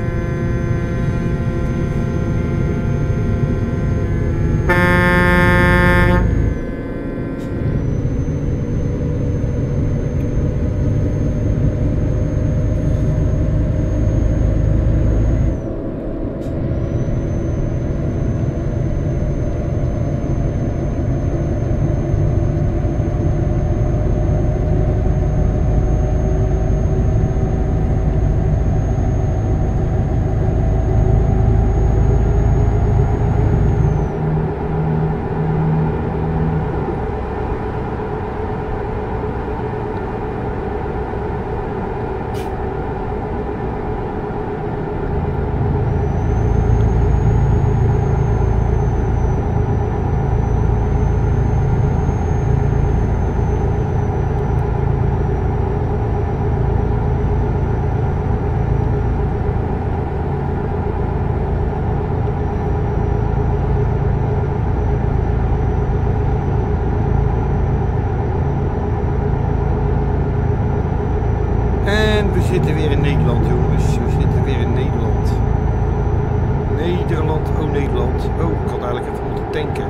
We zitten weer in Nederland, jongens. We zitten weer in Nederland. Nederland, oh Nederland. Oh, ik had eigenlijk even moeten tanken.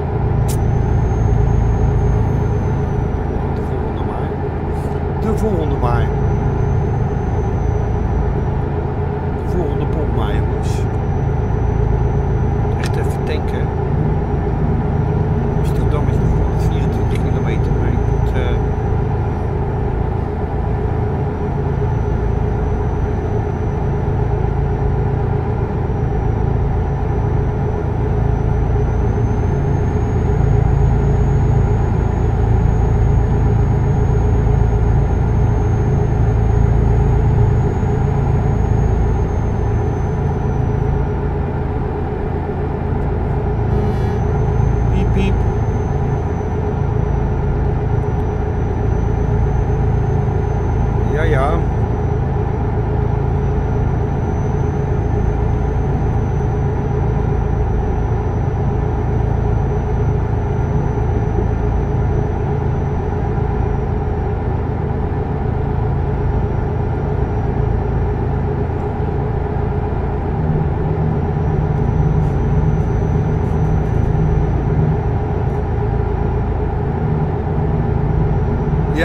De volgende maar. De volgende maar. De volgende pomp maar, jongens. Echt even tanken. Amsterdam is nog honderdvierentwintig kilometer, maar ik moet... Uh,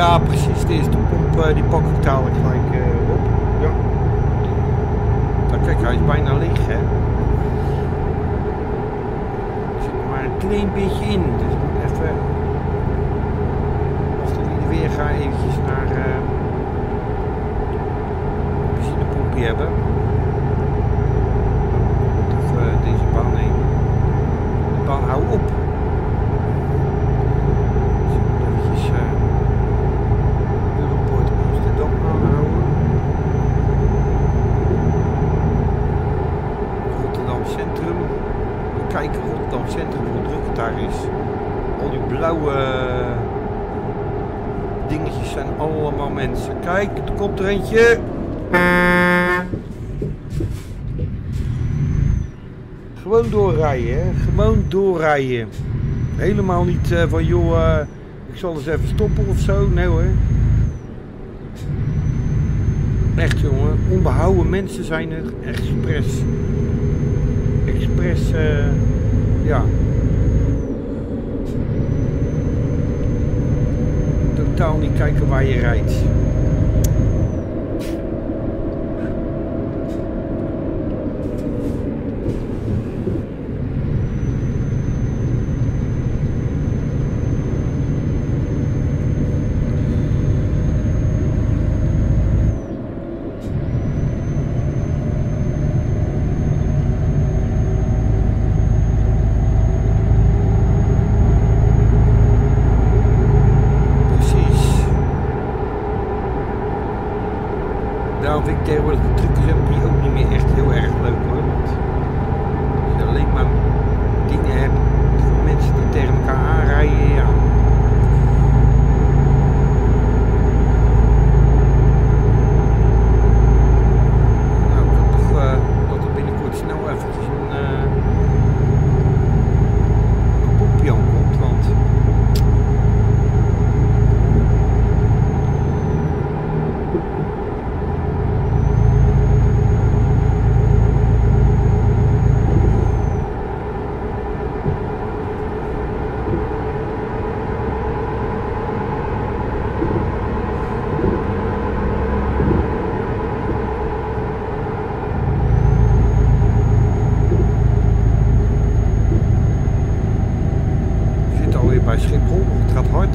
Ja, precies. De eerste pomp uh, die pak ik dadelijk gelijk uh, op. Ja. Dan kijk, hij is bijna leeg, hè. Er zit maar een klein beetje in. Dus ik moet even... Als de wielen weer ga, eventjes naar... Uh, een benzinepompje hebben. Of uh, deze baan heen. De baan hou op. Dus ik moet eventjes... Uh, aanhouden. Rotterdam Centrum. We kijken Rotterdam Centrum hoe druk het daar is. Al die blauwe dingetjes zijn allemaal mensen. Kijk, er komt er eentje. Gewoon doorrijden, hè? Gewoon doorrijden. Helemaal niet uh, van joh, uh, ik zal eens even stoppen of zo. Nee hoor. Echt jongen, onbehouden mensen zijn er, expres, expres, uh, ja, totaal niet kijken waar je rijdt. Daarom vind ik tegenwoordig de trucjes die ook niet meer echt heel erg leuk hoor. Want als je alleen maar dingen hebt van mensen die tegen elkaar aanrijden, ja. Nou, ik hoop toch uh, dat er binnenkort snel eventjes een, uh, een pompje aankomt, want bij Schiphol, het gaat hard.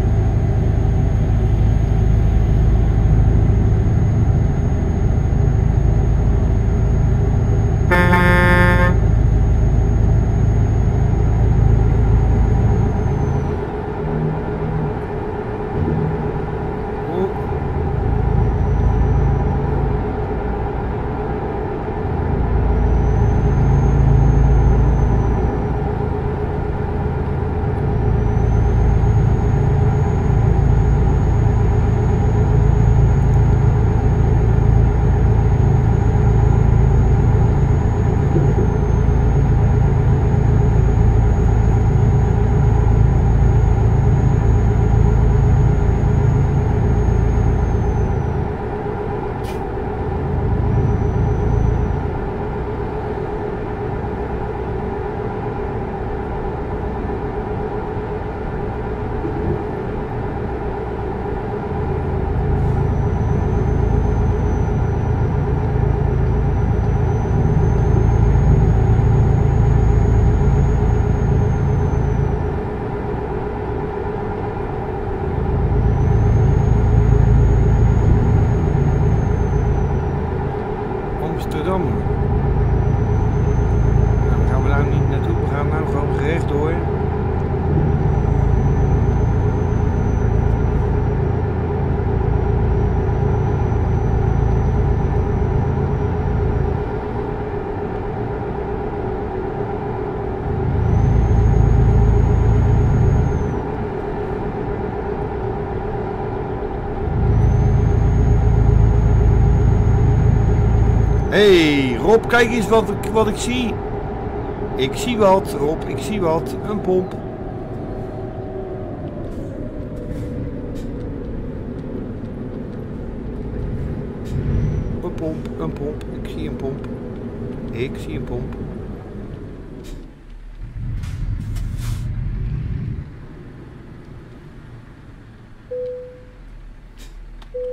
Amsterdam. Nou, daar gaan we nou niet naartoe. We gaan nou gewoon rechtdoor. Hey Rob, kijk eens wat ik, wat ik zie. Ik zie wat, Rob, ik zie wat. Een pomp. Een pomp, een pomp. Ik zie een pomp. Ik zie een pomp.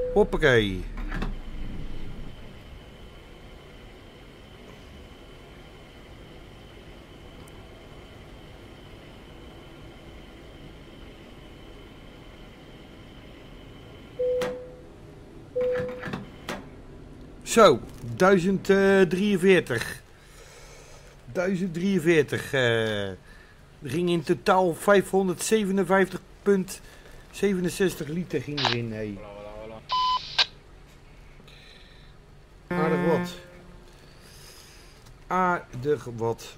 Hoppakee. Zo, duizend drieënveertig. duizend drieënveertig. Uh, er ging in totaal vijfhonderdzevenenvijftig komma zevenenzestig liter ging erin. Hey. Aardig wat. Aardig wat.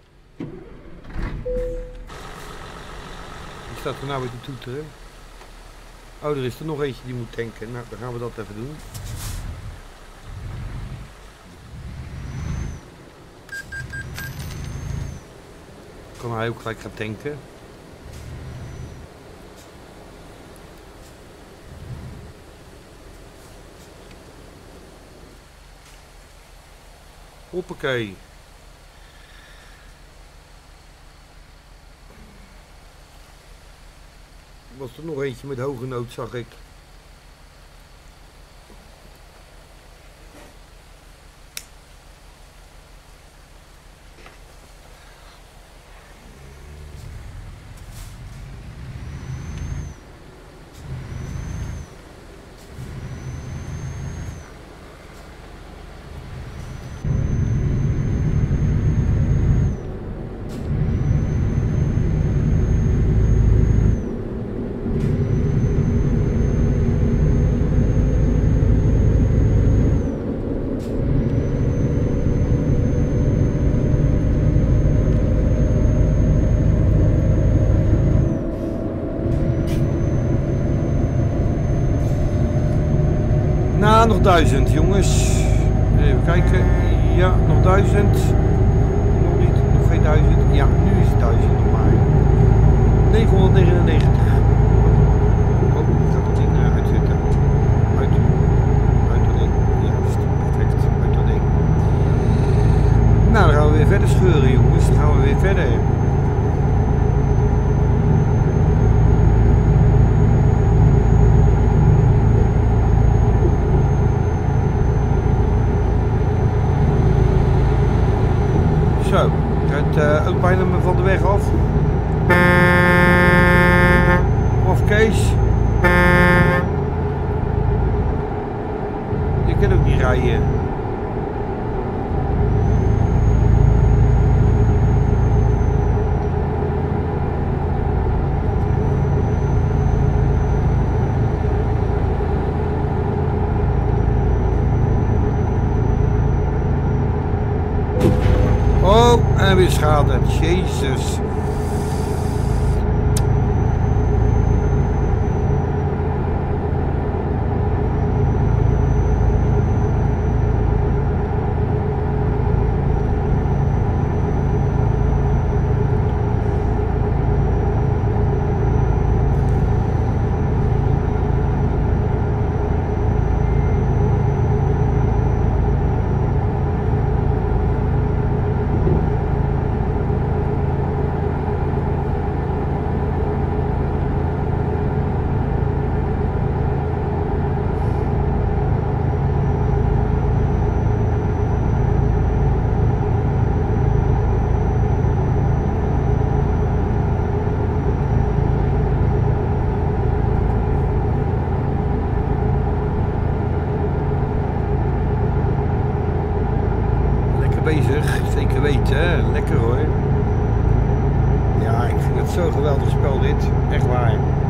Wie staat er nou weer te toeteren? Oh, er is er nog eentje die moet tanken. Nou, dan gaan we dat even doen. Kan hij ook gelijk gaan tanken. Hoppakee. Was er nog eentje met hoge nood, zag ik. Nou, nog duizend jongens. Even kijken. Ja, nog duizend. Nog niet, nog geen duizend. Ja, nu is het duizend nog maar. negenhonderdnegenennegentig. Oh, ik ga dat ding uh, uitzetten. Uit. Uit dat ding. Juist, perfect. Uit dat ding. Nou, dan gaan we weer verder scheuren jongens. Dan gaan we weer verder. Zo, gaat uh, ook bijna me van de weg af. Of Kees. Je kan ook niet rijden. Oh, en weer schade. Jezus. Bezig, zeker weten, lekker hoor. Ja, ik vind het zo'n geweldig spel dit, echt waar.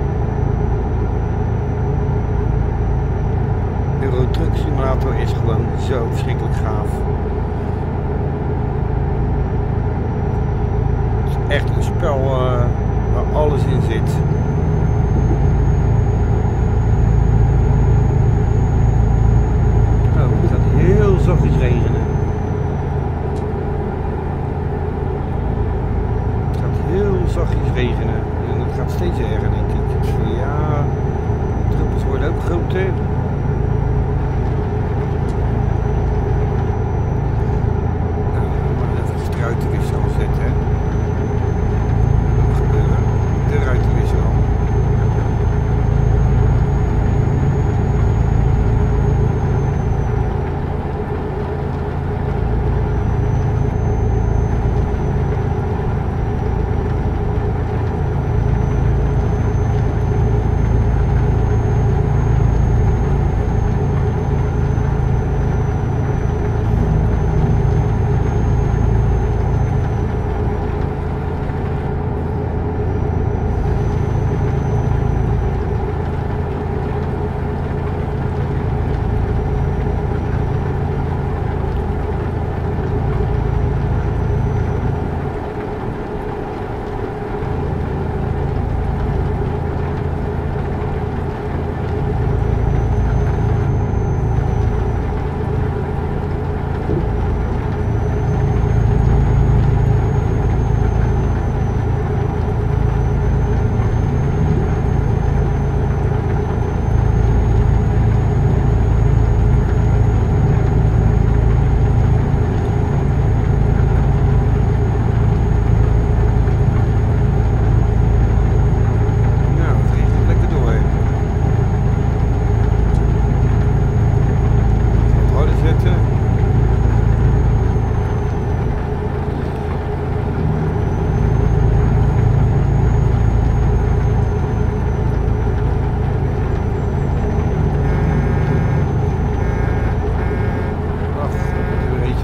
Euro Truck Simulator is gewoon zo verschrikkelijk gaaf. Het is echt een spel uh, waar alles in zit. Oh, het gaat heel zachtjes regenen. Heel zachtjes regenen en het gaat steeds erger denk ik. Ja, de druppels worden ook groter.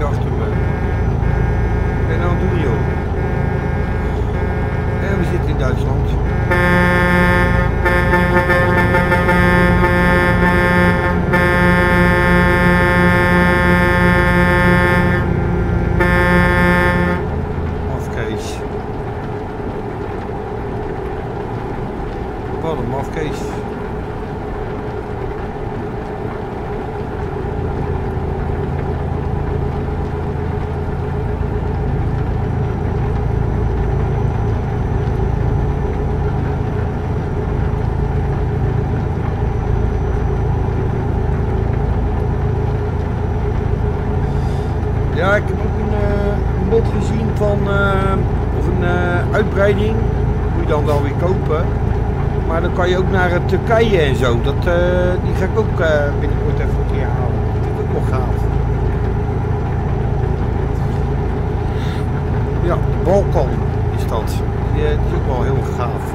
je achter me. Wat ben je nou aan het doen, joh? En we zitten in Duitsland. Mafkees. Wat een mafkees. Ja, ik heb ook een, uh, een bod gezien van, uh, of een uh, uitbreiding, moet je dan wel weer kopen. Maar dan kan je ook naar uh, Turkije en zo, dat, uh, die ga ik ook uh, binnenkort even een keer halen. Dat vind ik ook wel gaaf. Ja, Balkan is dat. Die, uh, die is ook wel heel gaaf.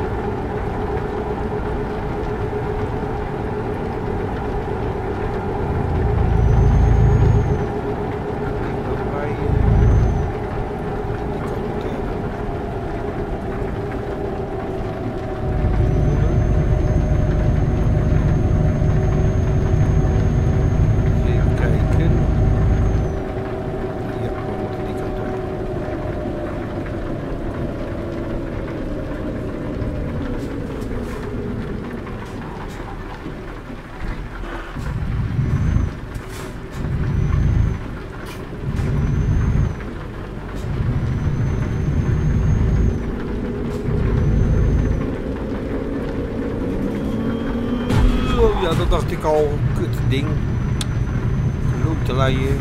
Ja, dat dacht ik al, kut ding. Loopt te leien.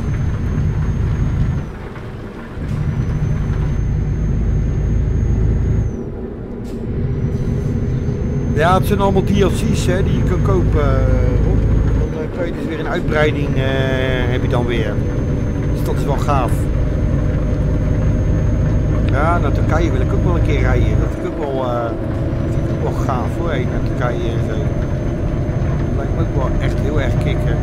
Ja, het zijn allemaal D L C's hè, die je kan kopen. Rob. Dan uh, kan je dus weer een uitbreiding uh, heb je dan weer. Dus dat is wel gaaf. Ja, naar Turkije wil ik ook wel een keer rijden. Dat vind ik ook wel, uh, vind ik ook wel gaaf hoor, hey, naar Turkije en zo. Lijkt me ook wel echt heel erg kicken.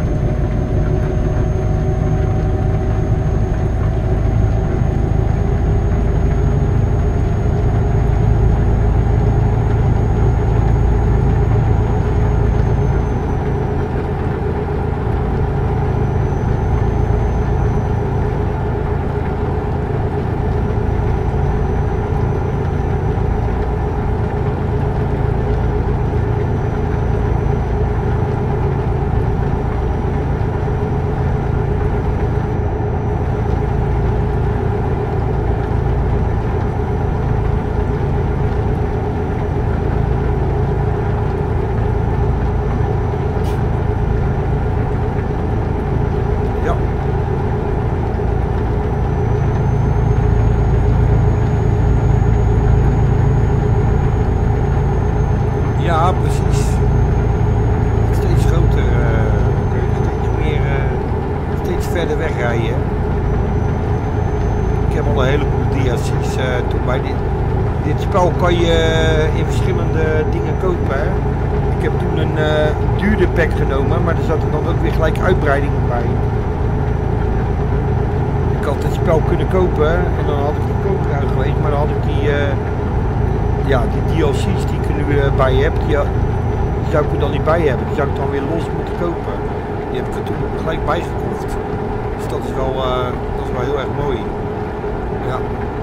Ja, precies. Steeds groter, uh, kun je steeds meer, uh, steeds verder wegrijden. Ik heb al een heleboel D L C's uh, toen bij dit, dit spel kan je uh, in verschillende dingen kopen. Hè? Ik heb toen een uh, duurder pack genomen, maar er zaten dan ook weer gelijk uitbreidingen bij. Ik had het spel kunnen kopen en dan had ik goedkoper uit geweest, maar dan had ik die... Uh, Ja, die D L C's die ik er nu uh, bij heb, die, die zou ik er dan niet bij hebben. Die zou ik dan weer los moeten kopen. Die heb ik er toen gelijk bij gekocht. Dus dat is wel, uh, dat is wel heel erg mooi. Ja.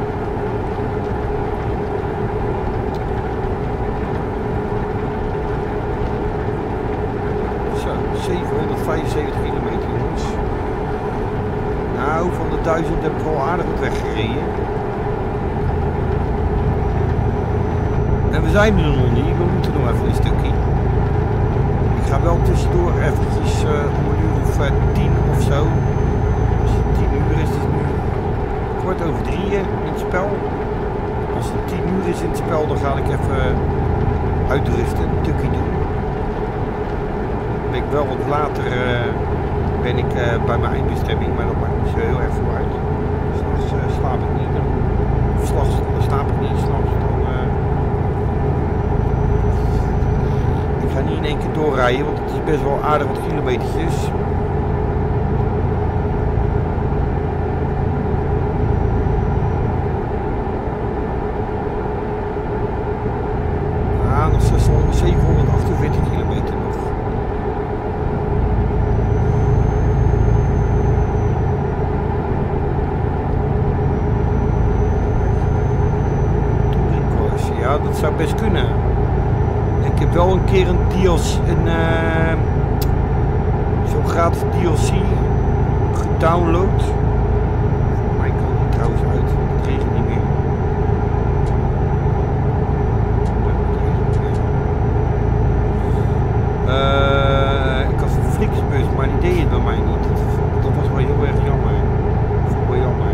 Zo, zevenhonderdvijfenzeventig kilometer jongens. Nou, van de duizend heb ik al aardig wat weggereden. En we zijn er nog niet, we moeten nog even een stukje. Ik ga wel tussendoor eventjes uh, om een uur of uh, tien of zo. Als het tien uur is, is het nu kwart over drieën in het spel. Als het tien uur is in het spel, dan ga ik even uitrusten, een stukje doen. Dan ben ik wel wat later uh, ben ik uh, bij mijn eindbestemming, maar dat maakt niet zo heel erg veel uit. S'nachts uh, slaap ik niet, dan, of s'nachts slaap ik niet, s'nachts dan... Uh, Ik ga niet in één keer doorrijden, want het is best wel aardig wat kilometertjes. zou best kunnen. Ik heb wel een keer een D L C, een uh, zo'n gratis D L C gedownload. Maar ik kan die trouwens uit, het regent niet meer. Uh, ik had een Flixbus, maar die deed het bij mij niet. Dat, dat was wel heel erg jammer. Dat vond ik wel jammer.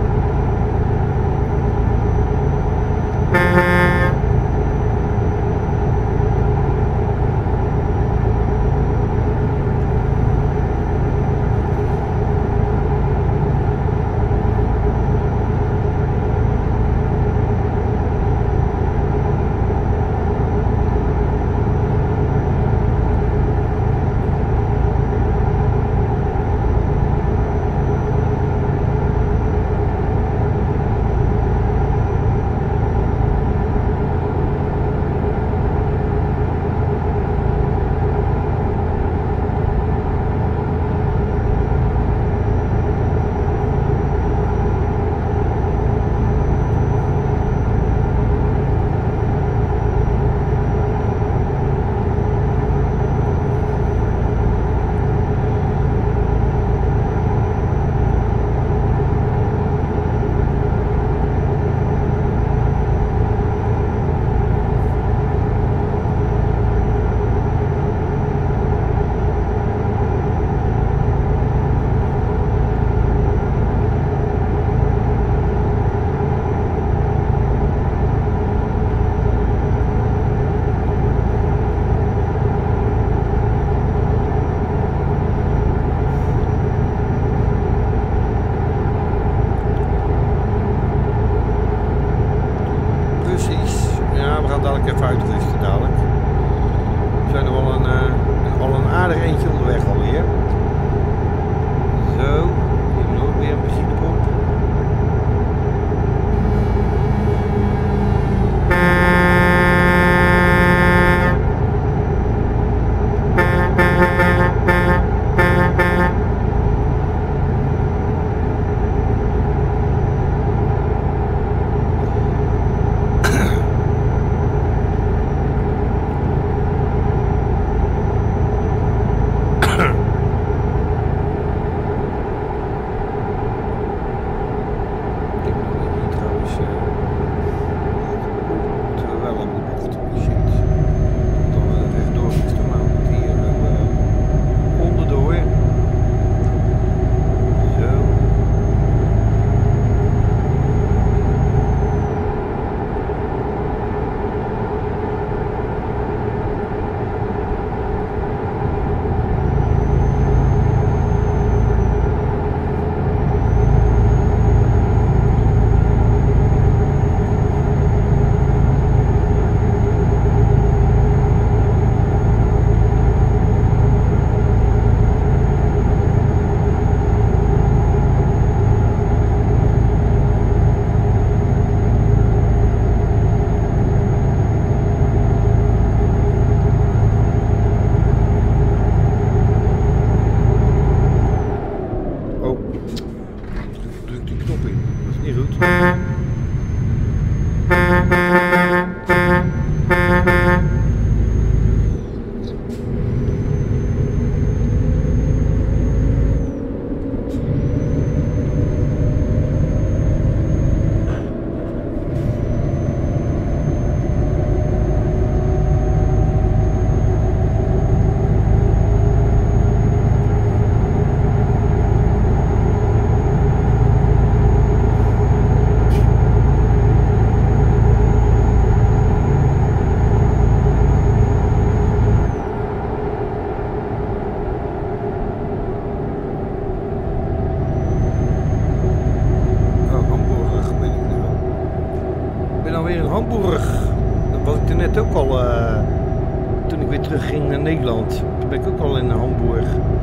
Hamburg. Dat was ik er net ook al, uh, toen ik weer terug ging naar Nederland. Toen ben ik ook al in Hamburg.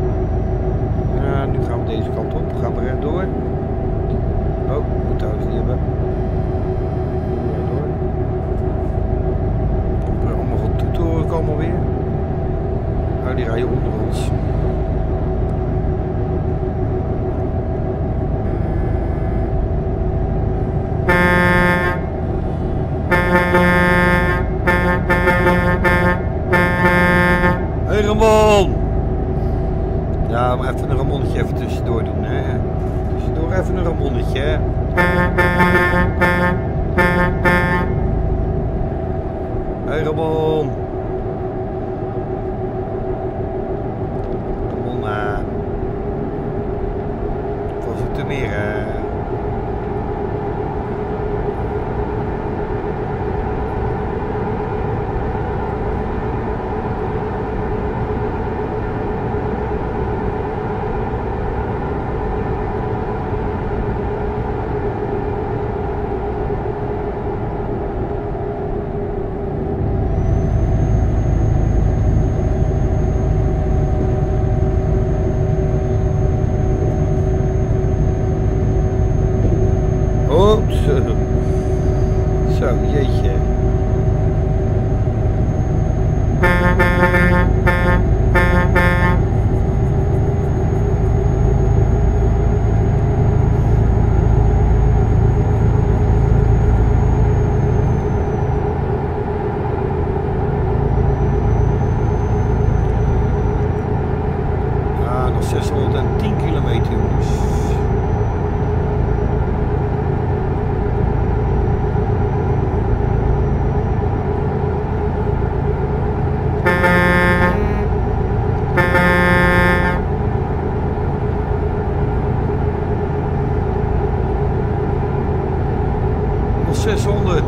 Ja, nu gaan we deze kant op. Gaan we rechtdoor. Oh, ik moet trouwens niet hebben. Rechtdoor. Komt er allemaal wat toeten, hoor ik allemaal weer. Nou, die rijden onder ons. Uh... even een Ramonnetje, hè. Hey Ramon. Ramon, uh, wat zit er meer, hè? Zo, jeetje. Ah, nog zeshonderdtien kilometer, jongens. zeshonderd.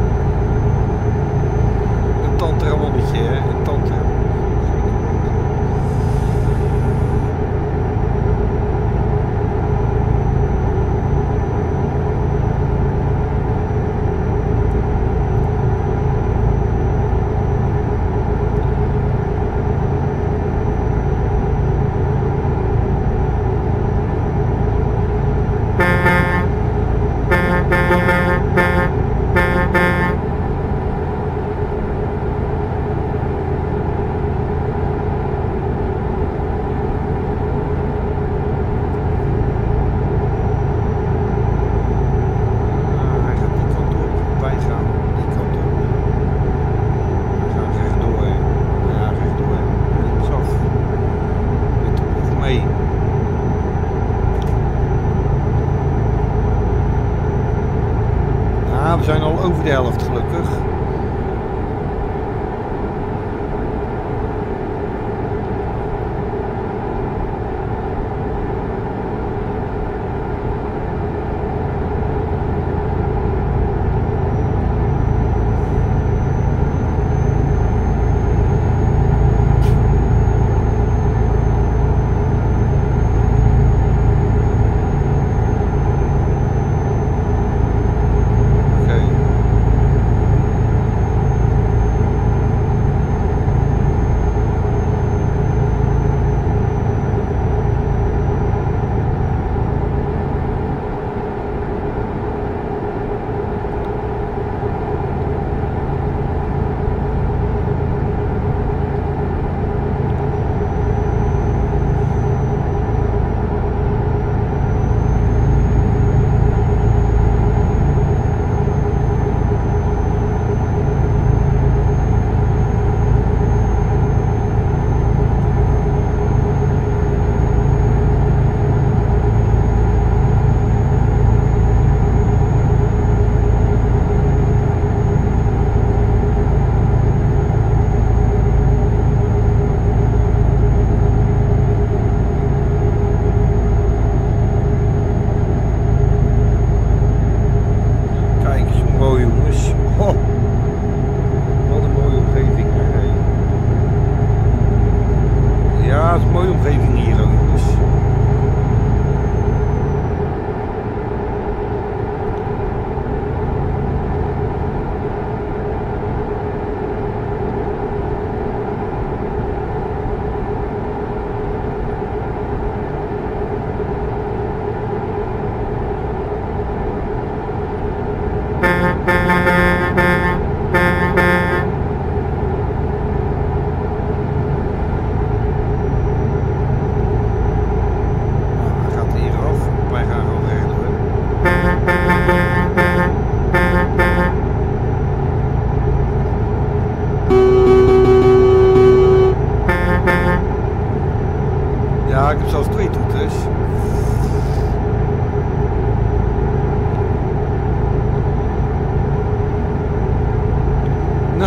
Een tandramonnetje, hè? Een tandram. We zijn al over de helft gelukkig.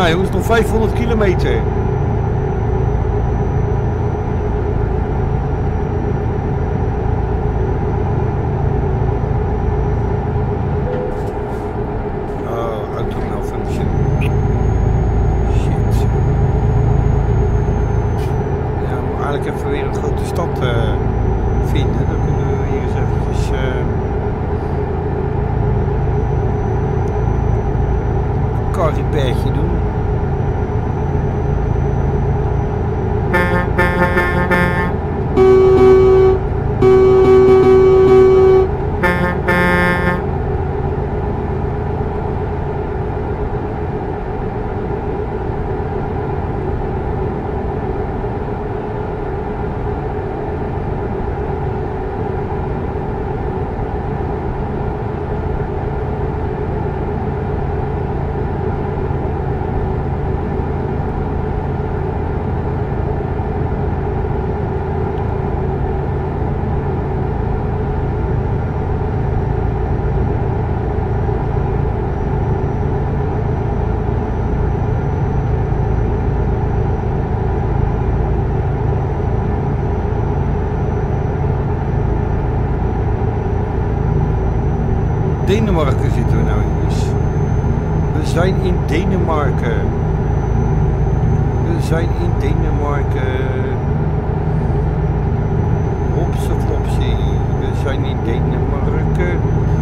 Nou jongens, nog vijfhonderd kilometer. Oh, auto malfunction. Shit. Ja, we moeten eigenlijk even weer een grote stad uh, vinden. Dan kunnen we weer eens eventjes... Uh, carripertje doen. Denemarken zitten we nou jongens. We zijn in Denemarken. We zijn in Denemarken. Hopse flopsie. We zijn in Denemarken.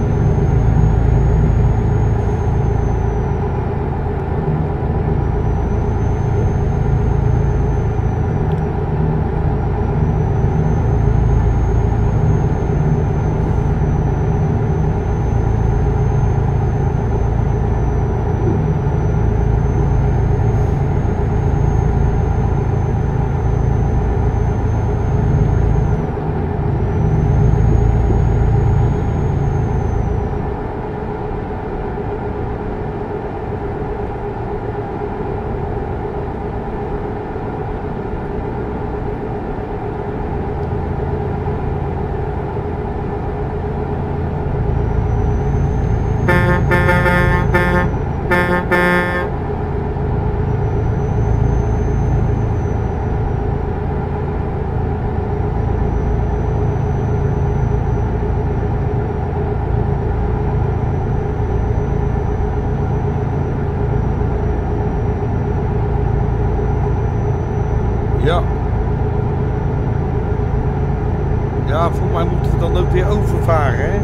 Ja. Ja, voor mij moeten we dan ook weer overvaren, hè?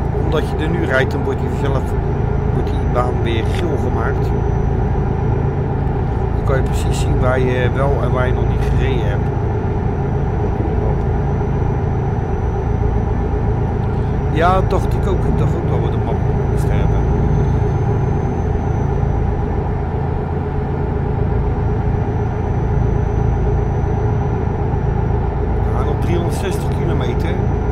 Dan wordt die zelf, wordt die baan weer geel gemaakt. kan je precies zien waar je wel en waar je nog niet gereden hebt. Ja, dacht ik ook. Ik dacht ook dat we de map moesten hebben. Ja, nog driehonderdzestig kilometer.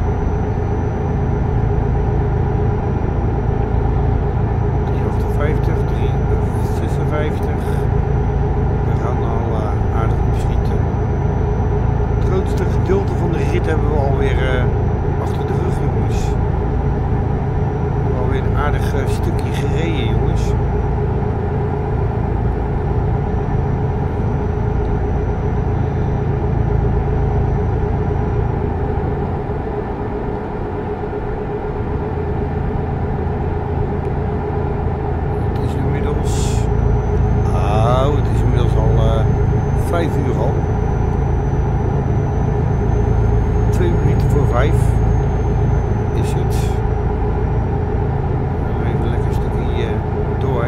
driehonderdvijftig, driehonderdzesenvijftig. We gaan al uh, aardig opschieten. Het grootste gedeelte van de rit hebben we alweer uh, achter de rug, jongens. We hebben alweer een aardig uh, stukje gereden, jongens. Vijf uur al. Twee minuten voor vijf is het. Even lekker een stukje door.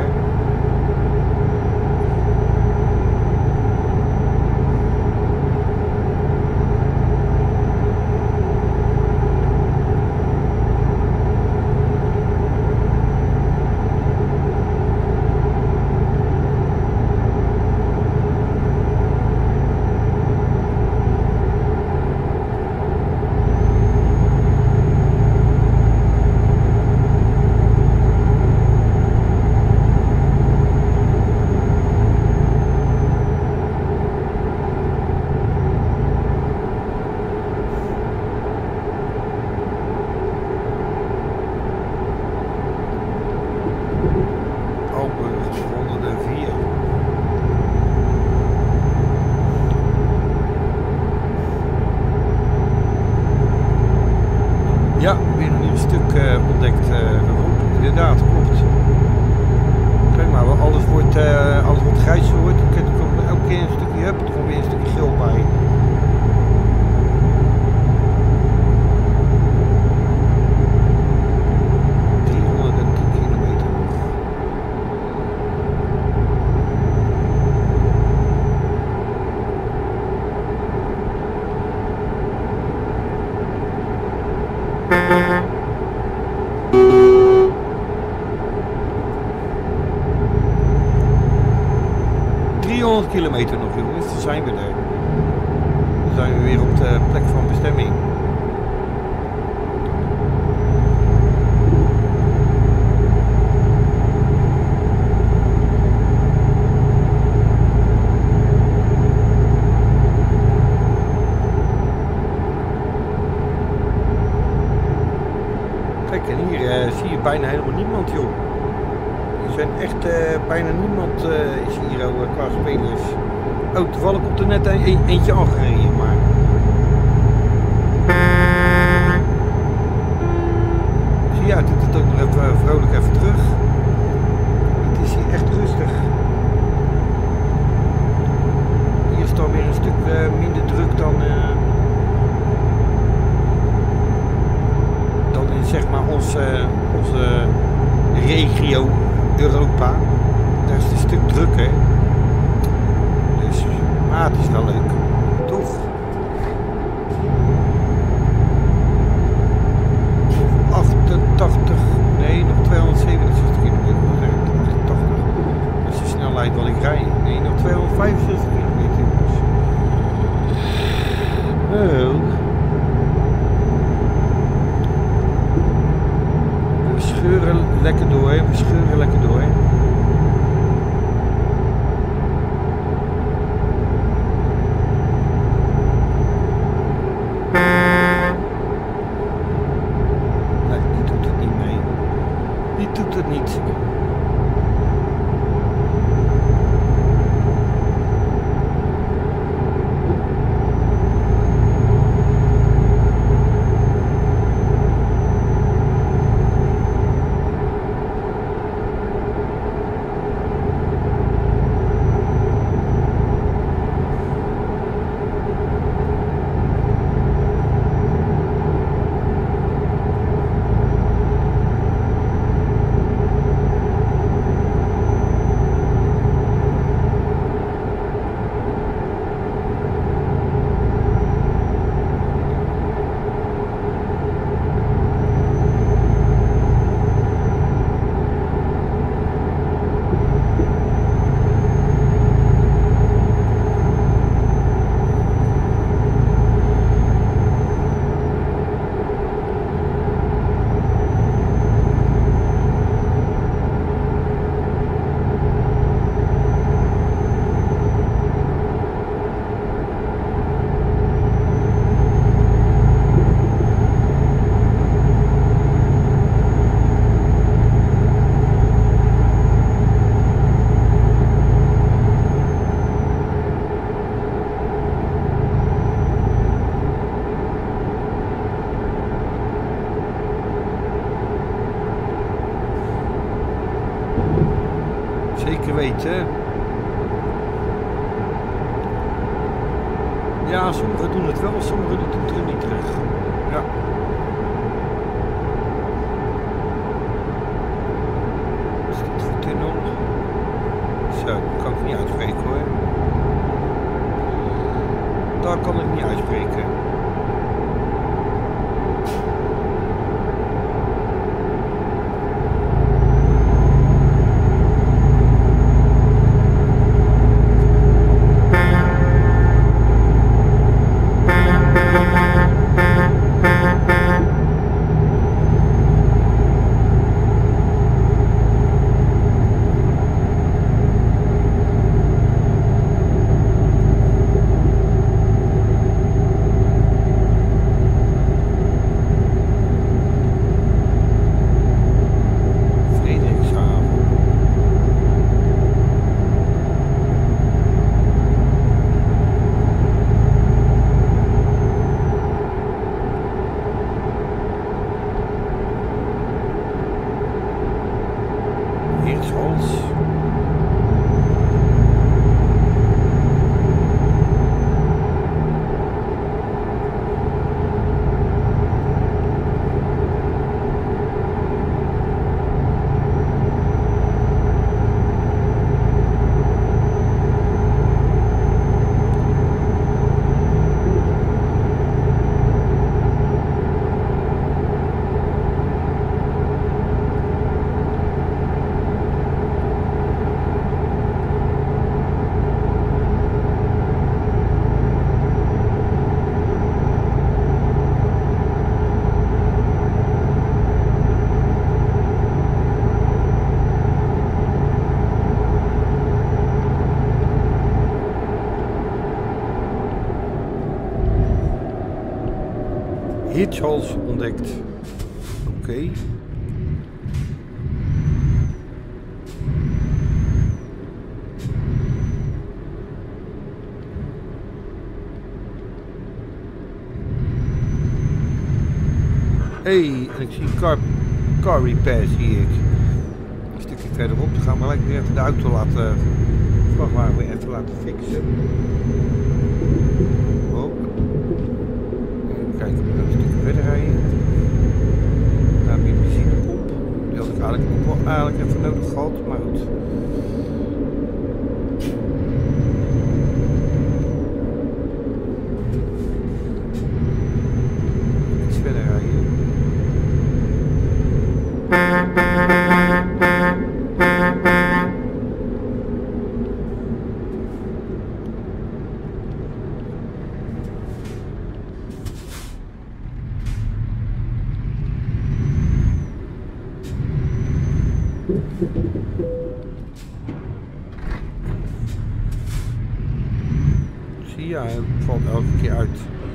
Ja, weer een nieuw stuk uh, ontdekt. Uh, inderdaad, klopt. Kijk maar, alles wordt, uh, alles wordt grijs wordt. Er komt elke keer een stukje hup, er komt weer een stukje geel bij. driehonderdtien kilometer nog. driehonderd kilometer nog, jongens, dan zijn we er. Dan zijn we weer op de plek van bestemming. Kijk, en hier uh, zie je bijna helemaal niemand, joh. Er zijn echt uh, bijna niemand uh, is hier uh, qua spelers. Oh, toevallig komt er net een, een, eentje aangereden, maar... Zie je, hij doet het ook nog even vrolijk even terug. Het is hier echt rustig. Hier is dan weer een stuk uh, minder druk dan... Uh, dan in zeg maar onze, onze regio Europa. Daar is het een stuk drukker. Dus, maar het is wel leuk. Toch? achtentachtig, nee, nog tweehonderdzevenenzestig kilometer. achtentachtig. Dat is de snelheid wat ik rijd. Nee, nog tweehonderdvijfenzestig kilometer. Oh. We scheuren lekker door, we scheuren lekker door. Nee, die doet het niet mee. Die doet het niet. Zeker weten. Ja, sommigen doen het wel, sommigen doen het er niet terug. Ja. Is dit voor tunnel? Zo, dat kan ik niet uitspreken hoor. Daar kan ik niet uitspreken. Hitchhals ontdekt. Oké. Okay. Hey, en ik zie car, car repair zie ik. Een stukje verderop. Dan gaan we gelijk weer even de auto laten. Vrachtwagen weer even laten fixen. Kijken, we gaan een stukje verder rijden. Daar heb je een benzinepomp. Die had ik eigenlijk ook wel eigenlijk even nodig gehad, maar goed. Iets verder rijden. Zie je, hij valt elke keer uit.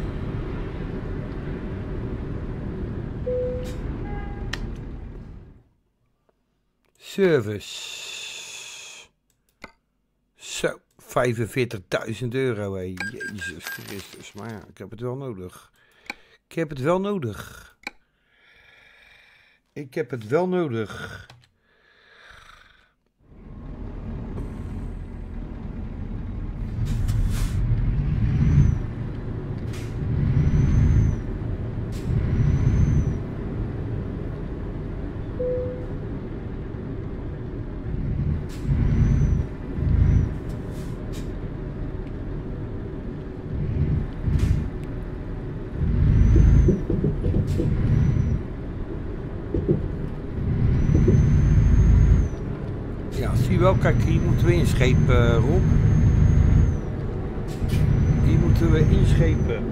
Service. Zo, vijfenveertigduizend euro, hé. Jezus Christus. Maar ja, ik heb het wel nodig. Ik heb het wel nodig. Ik heb het wel nodig. Ja, zie je wel, kijk, hier moeten we inschepen, Rob. Hier moeten we inschepen.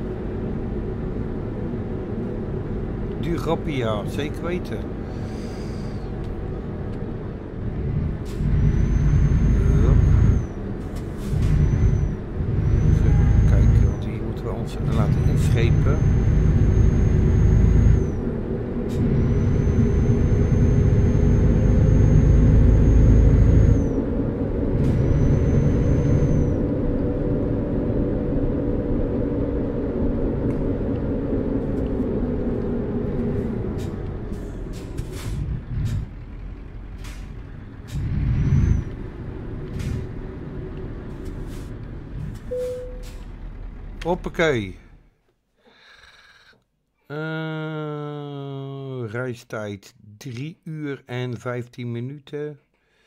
Duur grappie, ja, zeker weten. Ja. Even kijken, want hier moeten we ons laten inschepen. Hoppakee. Uh, reistijd drie uur en vijftien minuten.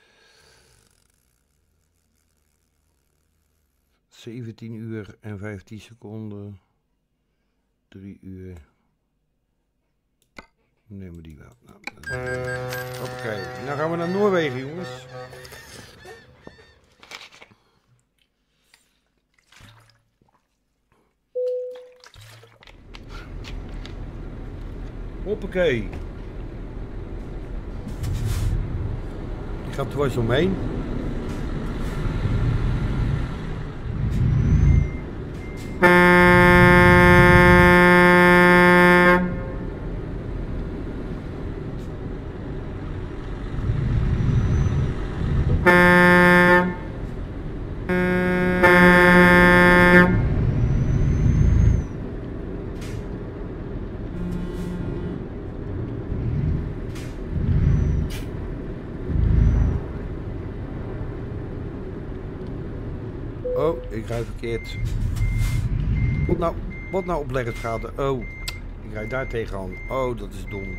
zeventien uur en vijftien seconden. drie uur. Nemen we die wel. Nou, Hoppakee. Nou gaan we naar Noorwegen, jongens. Hoppakee. Die gaat dwars omheen. Oh, ik rijd verkeerd. Wat nou, wat nou opleggingsschade? Oh, ik rijd daar tegenaan. Oh, dat is dom.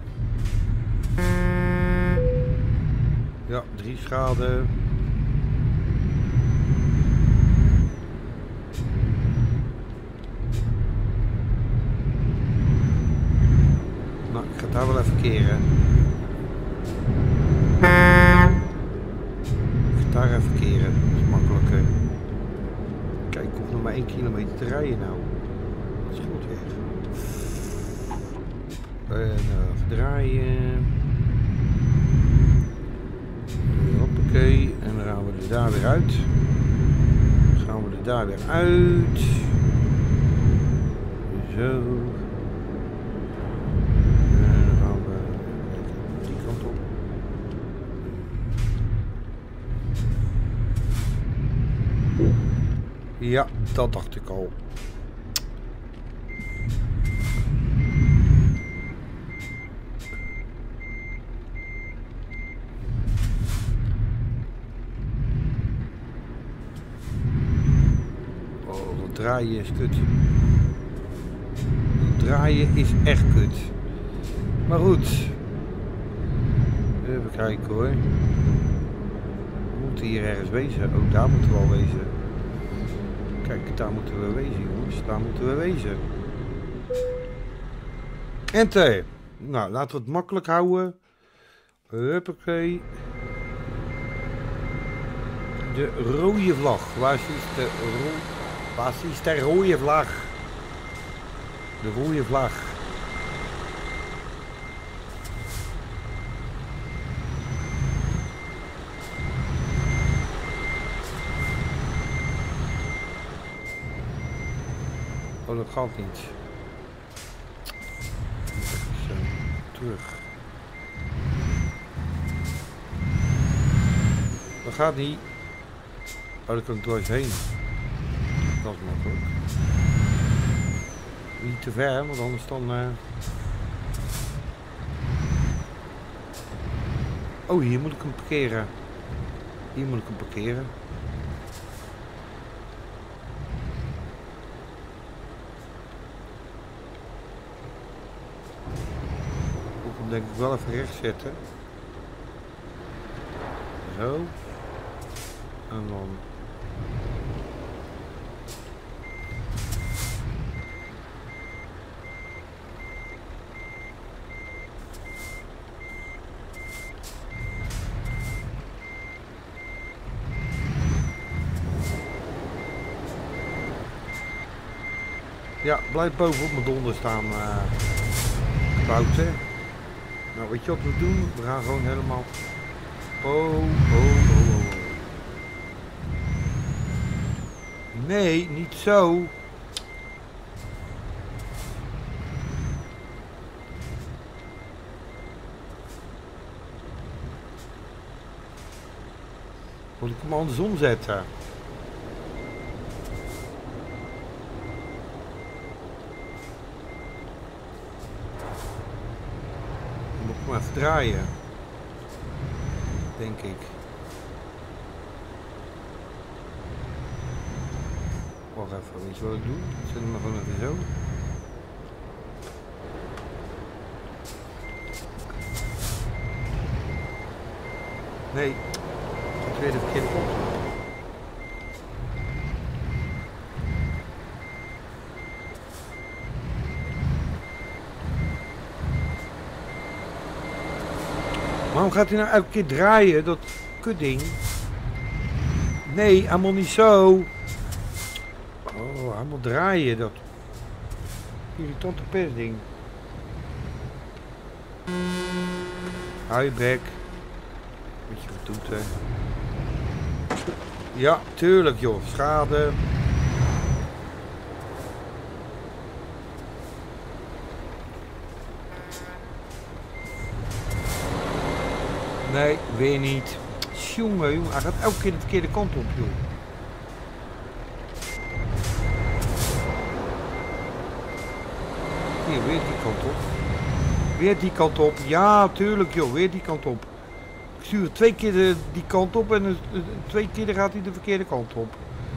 Ja, drie schade. Nou, ik ga daar wel even keren. Ik ga daar even keren. Dat is makkelijker. Kijk, ik hoef nog maar één kilometer te rijden nou. Dat is goed weg. En uh, draaien. Hoppakee. En dan gaan we er daar weer uit. Dan gaan we er daar weer uit. Zo. En dan gaan we die kant op. Ja, dat dacht ik al. Oh, dat draaien is kut. Dat draaien is echt kut. Maar goed. Even kijken hoor. We moeten hier ergens wezen. Oh, daar moeten we al wezen. Kijk, daar moeten we wezen, jongens. Daar moeten we wezen. Enter. Nou, laten we het makkelijk houden. Huppakee. De rode vlag. Waar is de, ro Waar is de rode vlag? De rode vlag. Oh, dat gaat niet. Zo, terug. Dat gaat niet. Oh, daar kan ik dwars heen. Dat is makkelijk. Niet te ver, want anders dan... Uh... Oh, hier moet ik hem parkeren. Hier moet ik hem parkeren. Denk ik wel even recht zetten. Zo. En dan. Ja, blijf boven op mijn donder staan. Uh, Bouten. Nou, weet je wat we doen? We gaan gewoon helemaal... Oh, oh, oh, oh. Nee, niet zo. Moet ik hem andersom zetten? Maar even draaien, denk ik. Wacht even, weet je wat ik doe? Ik zet hem maar gewoon even zo. Nee, het is weer de verkeerde kant. Waarom gaat hij nou elke keer draaien, dat kutding? Nee, helemaal niet zo. Oh, helemaal draaien, dat irritante persding. Hou je bek. Beetje getoeten. Ja, tuurlijk joh, schade. Nee, weer niet. Jongen, jongen, hij gaat elke keer de verkeerde kant op, joh. Hier, weer die kant op. Weer die kant op. Ja, tuurlijk, joh, weer die kant op. Ik stuur twee keer de, die kant op en de, de, twee keer gaat hij de verkeerde kant op.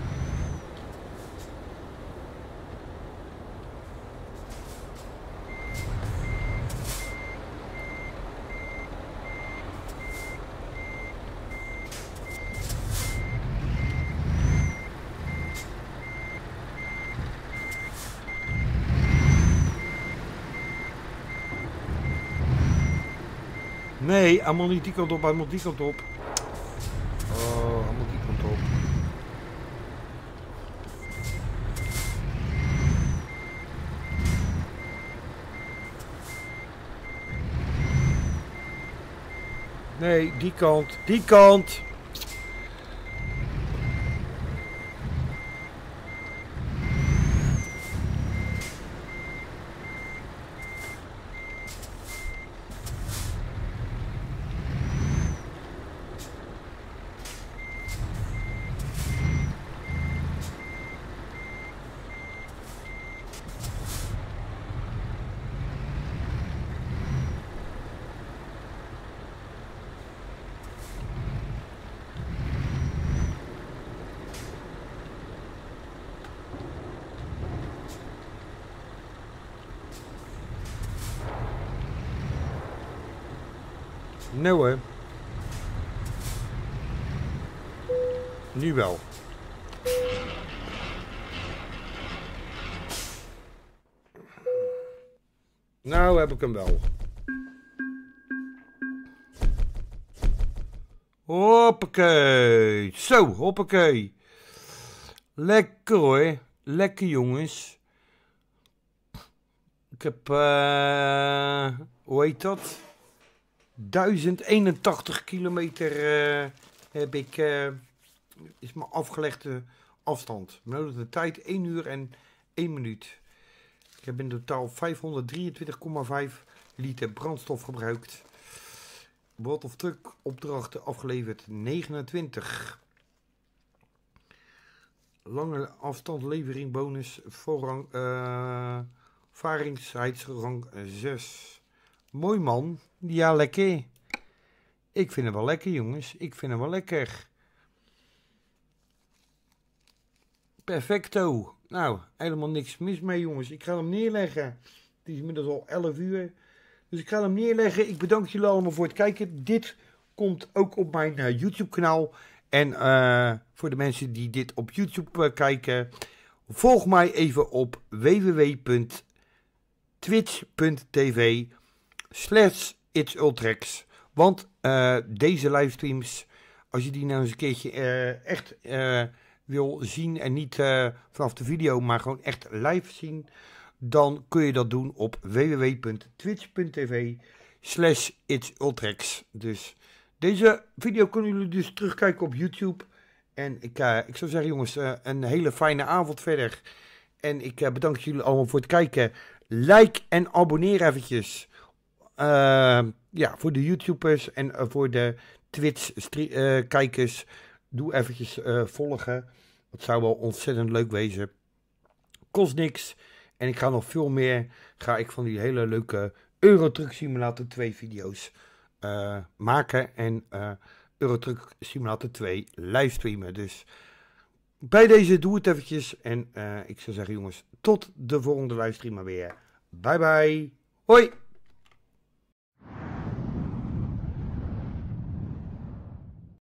Nee, allemaal niet die kant op, allemaal die kant op. Oh, allemaal die kant op. Nee, die kant, die kant. Nee hoor. Nu wel. Nou heb ik hem wel. Hoppakee. Zo, hoppakee. Lekker hoor. Lekker jongens. Ik heb, uh, hoe heet dat? duizend eenentachtig kilometer uh, heb ik, uh, is mijn afgelegde afstand. Benodigde tijd één uur en één minuut. Ik heb in totaal vijfhonderddrieëntwintig komma vijf liter brandstof gebruikt. World of Truck opdrachten afgeleverd negenentwintig. Lange afstand levering bonus voorrang, uh, varingsheidsrang zes. Mooi man. Ja, lekker. Ik vind hem wel lekker, jongens. Ik vind hem wel lekker. Perfecto. Nou, helemaal niks mis mee, jongens. Ik ga hem neerleggen. Het is inmiddels al elf uur. Dus ik ga hem neerleggen. Ik bedank jullie allemaal voor het kijken. Dit komt ook op mijn uh, YouTube kanaal. En uh, voor de mensen die dit op YouTube uh, kijken. Volg mij even op w w w punt twitch punt t v slash itsultrex. Want uh, deze livestreams, als je die nou eens een keertje uh, echt uh, wil zien en niet uh, vanaf de video, maar gewoon echt live zien, dan kun je dat doen op w w w punt twitch punt t v slash itsultrex. Dus deze video kunnen jullie dus terugkijken op YouTube. En ik, uh, ik zou zeggen jongens, uh, een hele fijne avond verder. En ik uh, bedank jullie allemaal voor het kijken. Like en abonneer eventjes. Uh, ja, voor de YouTubers en uh, voor de Twitch-kijkers. Uh, doe eventjes uh, volgen. Dat zou wel ontzettend leuk wezen. Kost niks. En ik ga nog veel meer. Ga ik van die hele leuke Euro Truck Simulator twee video's uh, maken. En uh, Euro Truck Simulator twee livestreamen. Dus bij deze doe het eventjes. En uh, ik zou zeggen jongens, tot de volgende livestream maar weer. Bye bye. Hoi.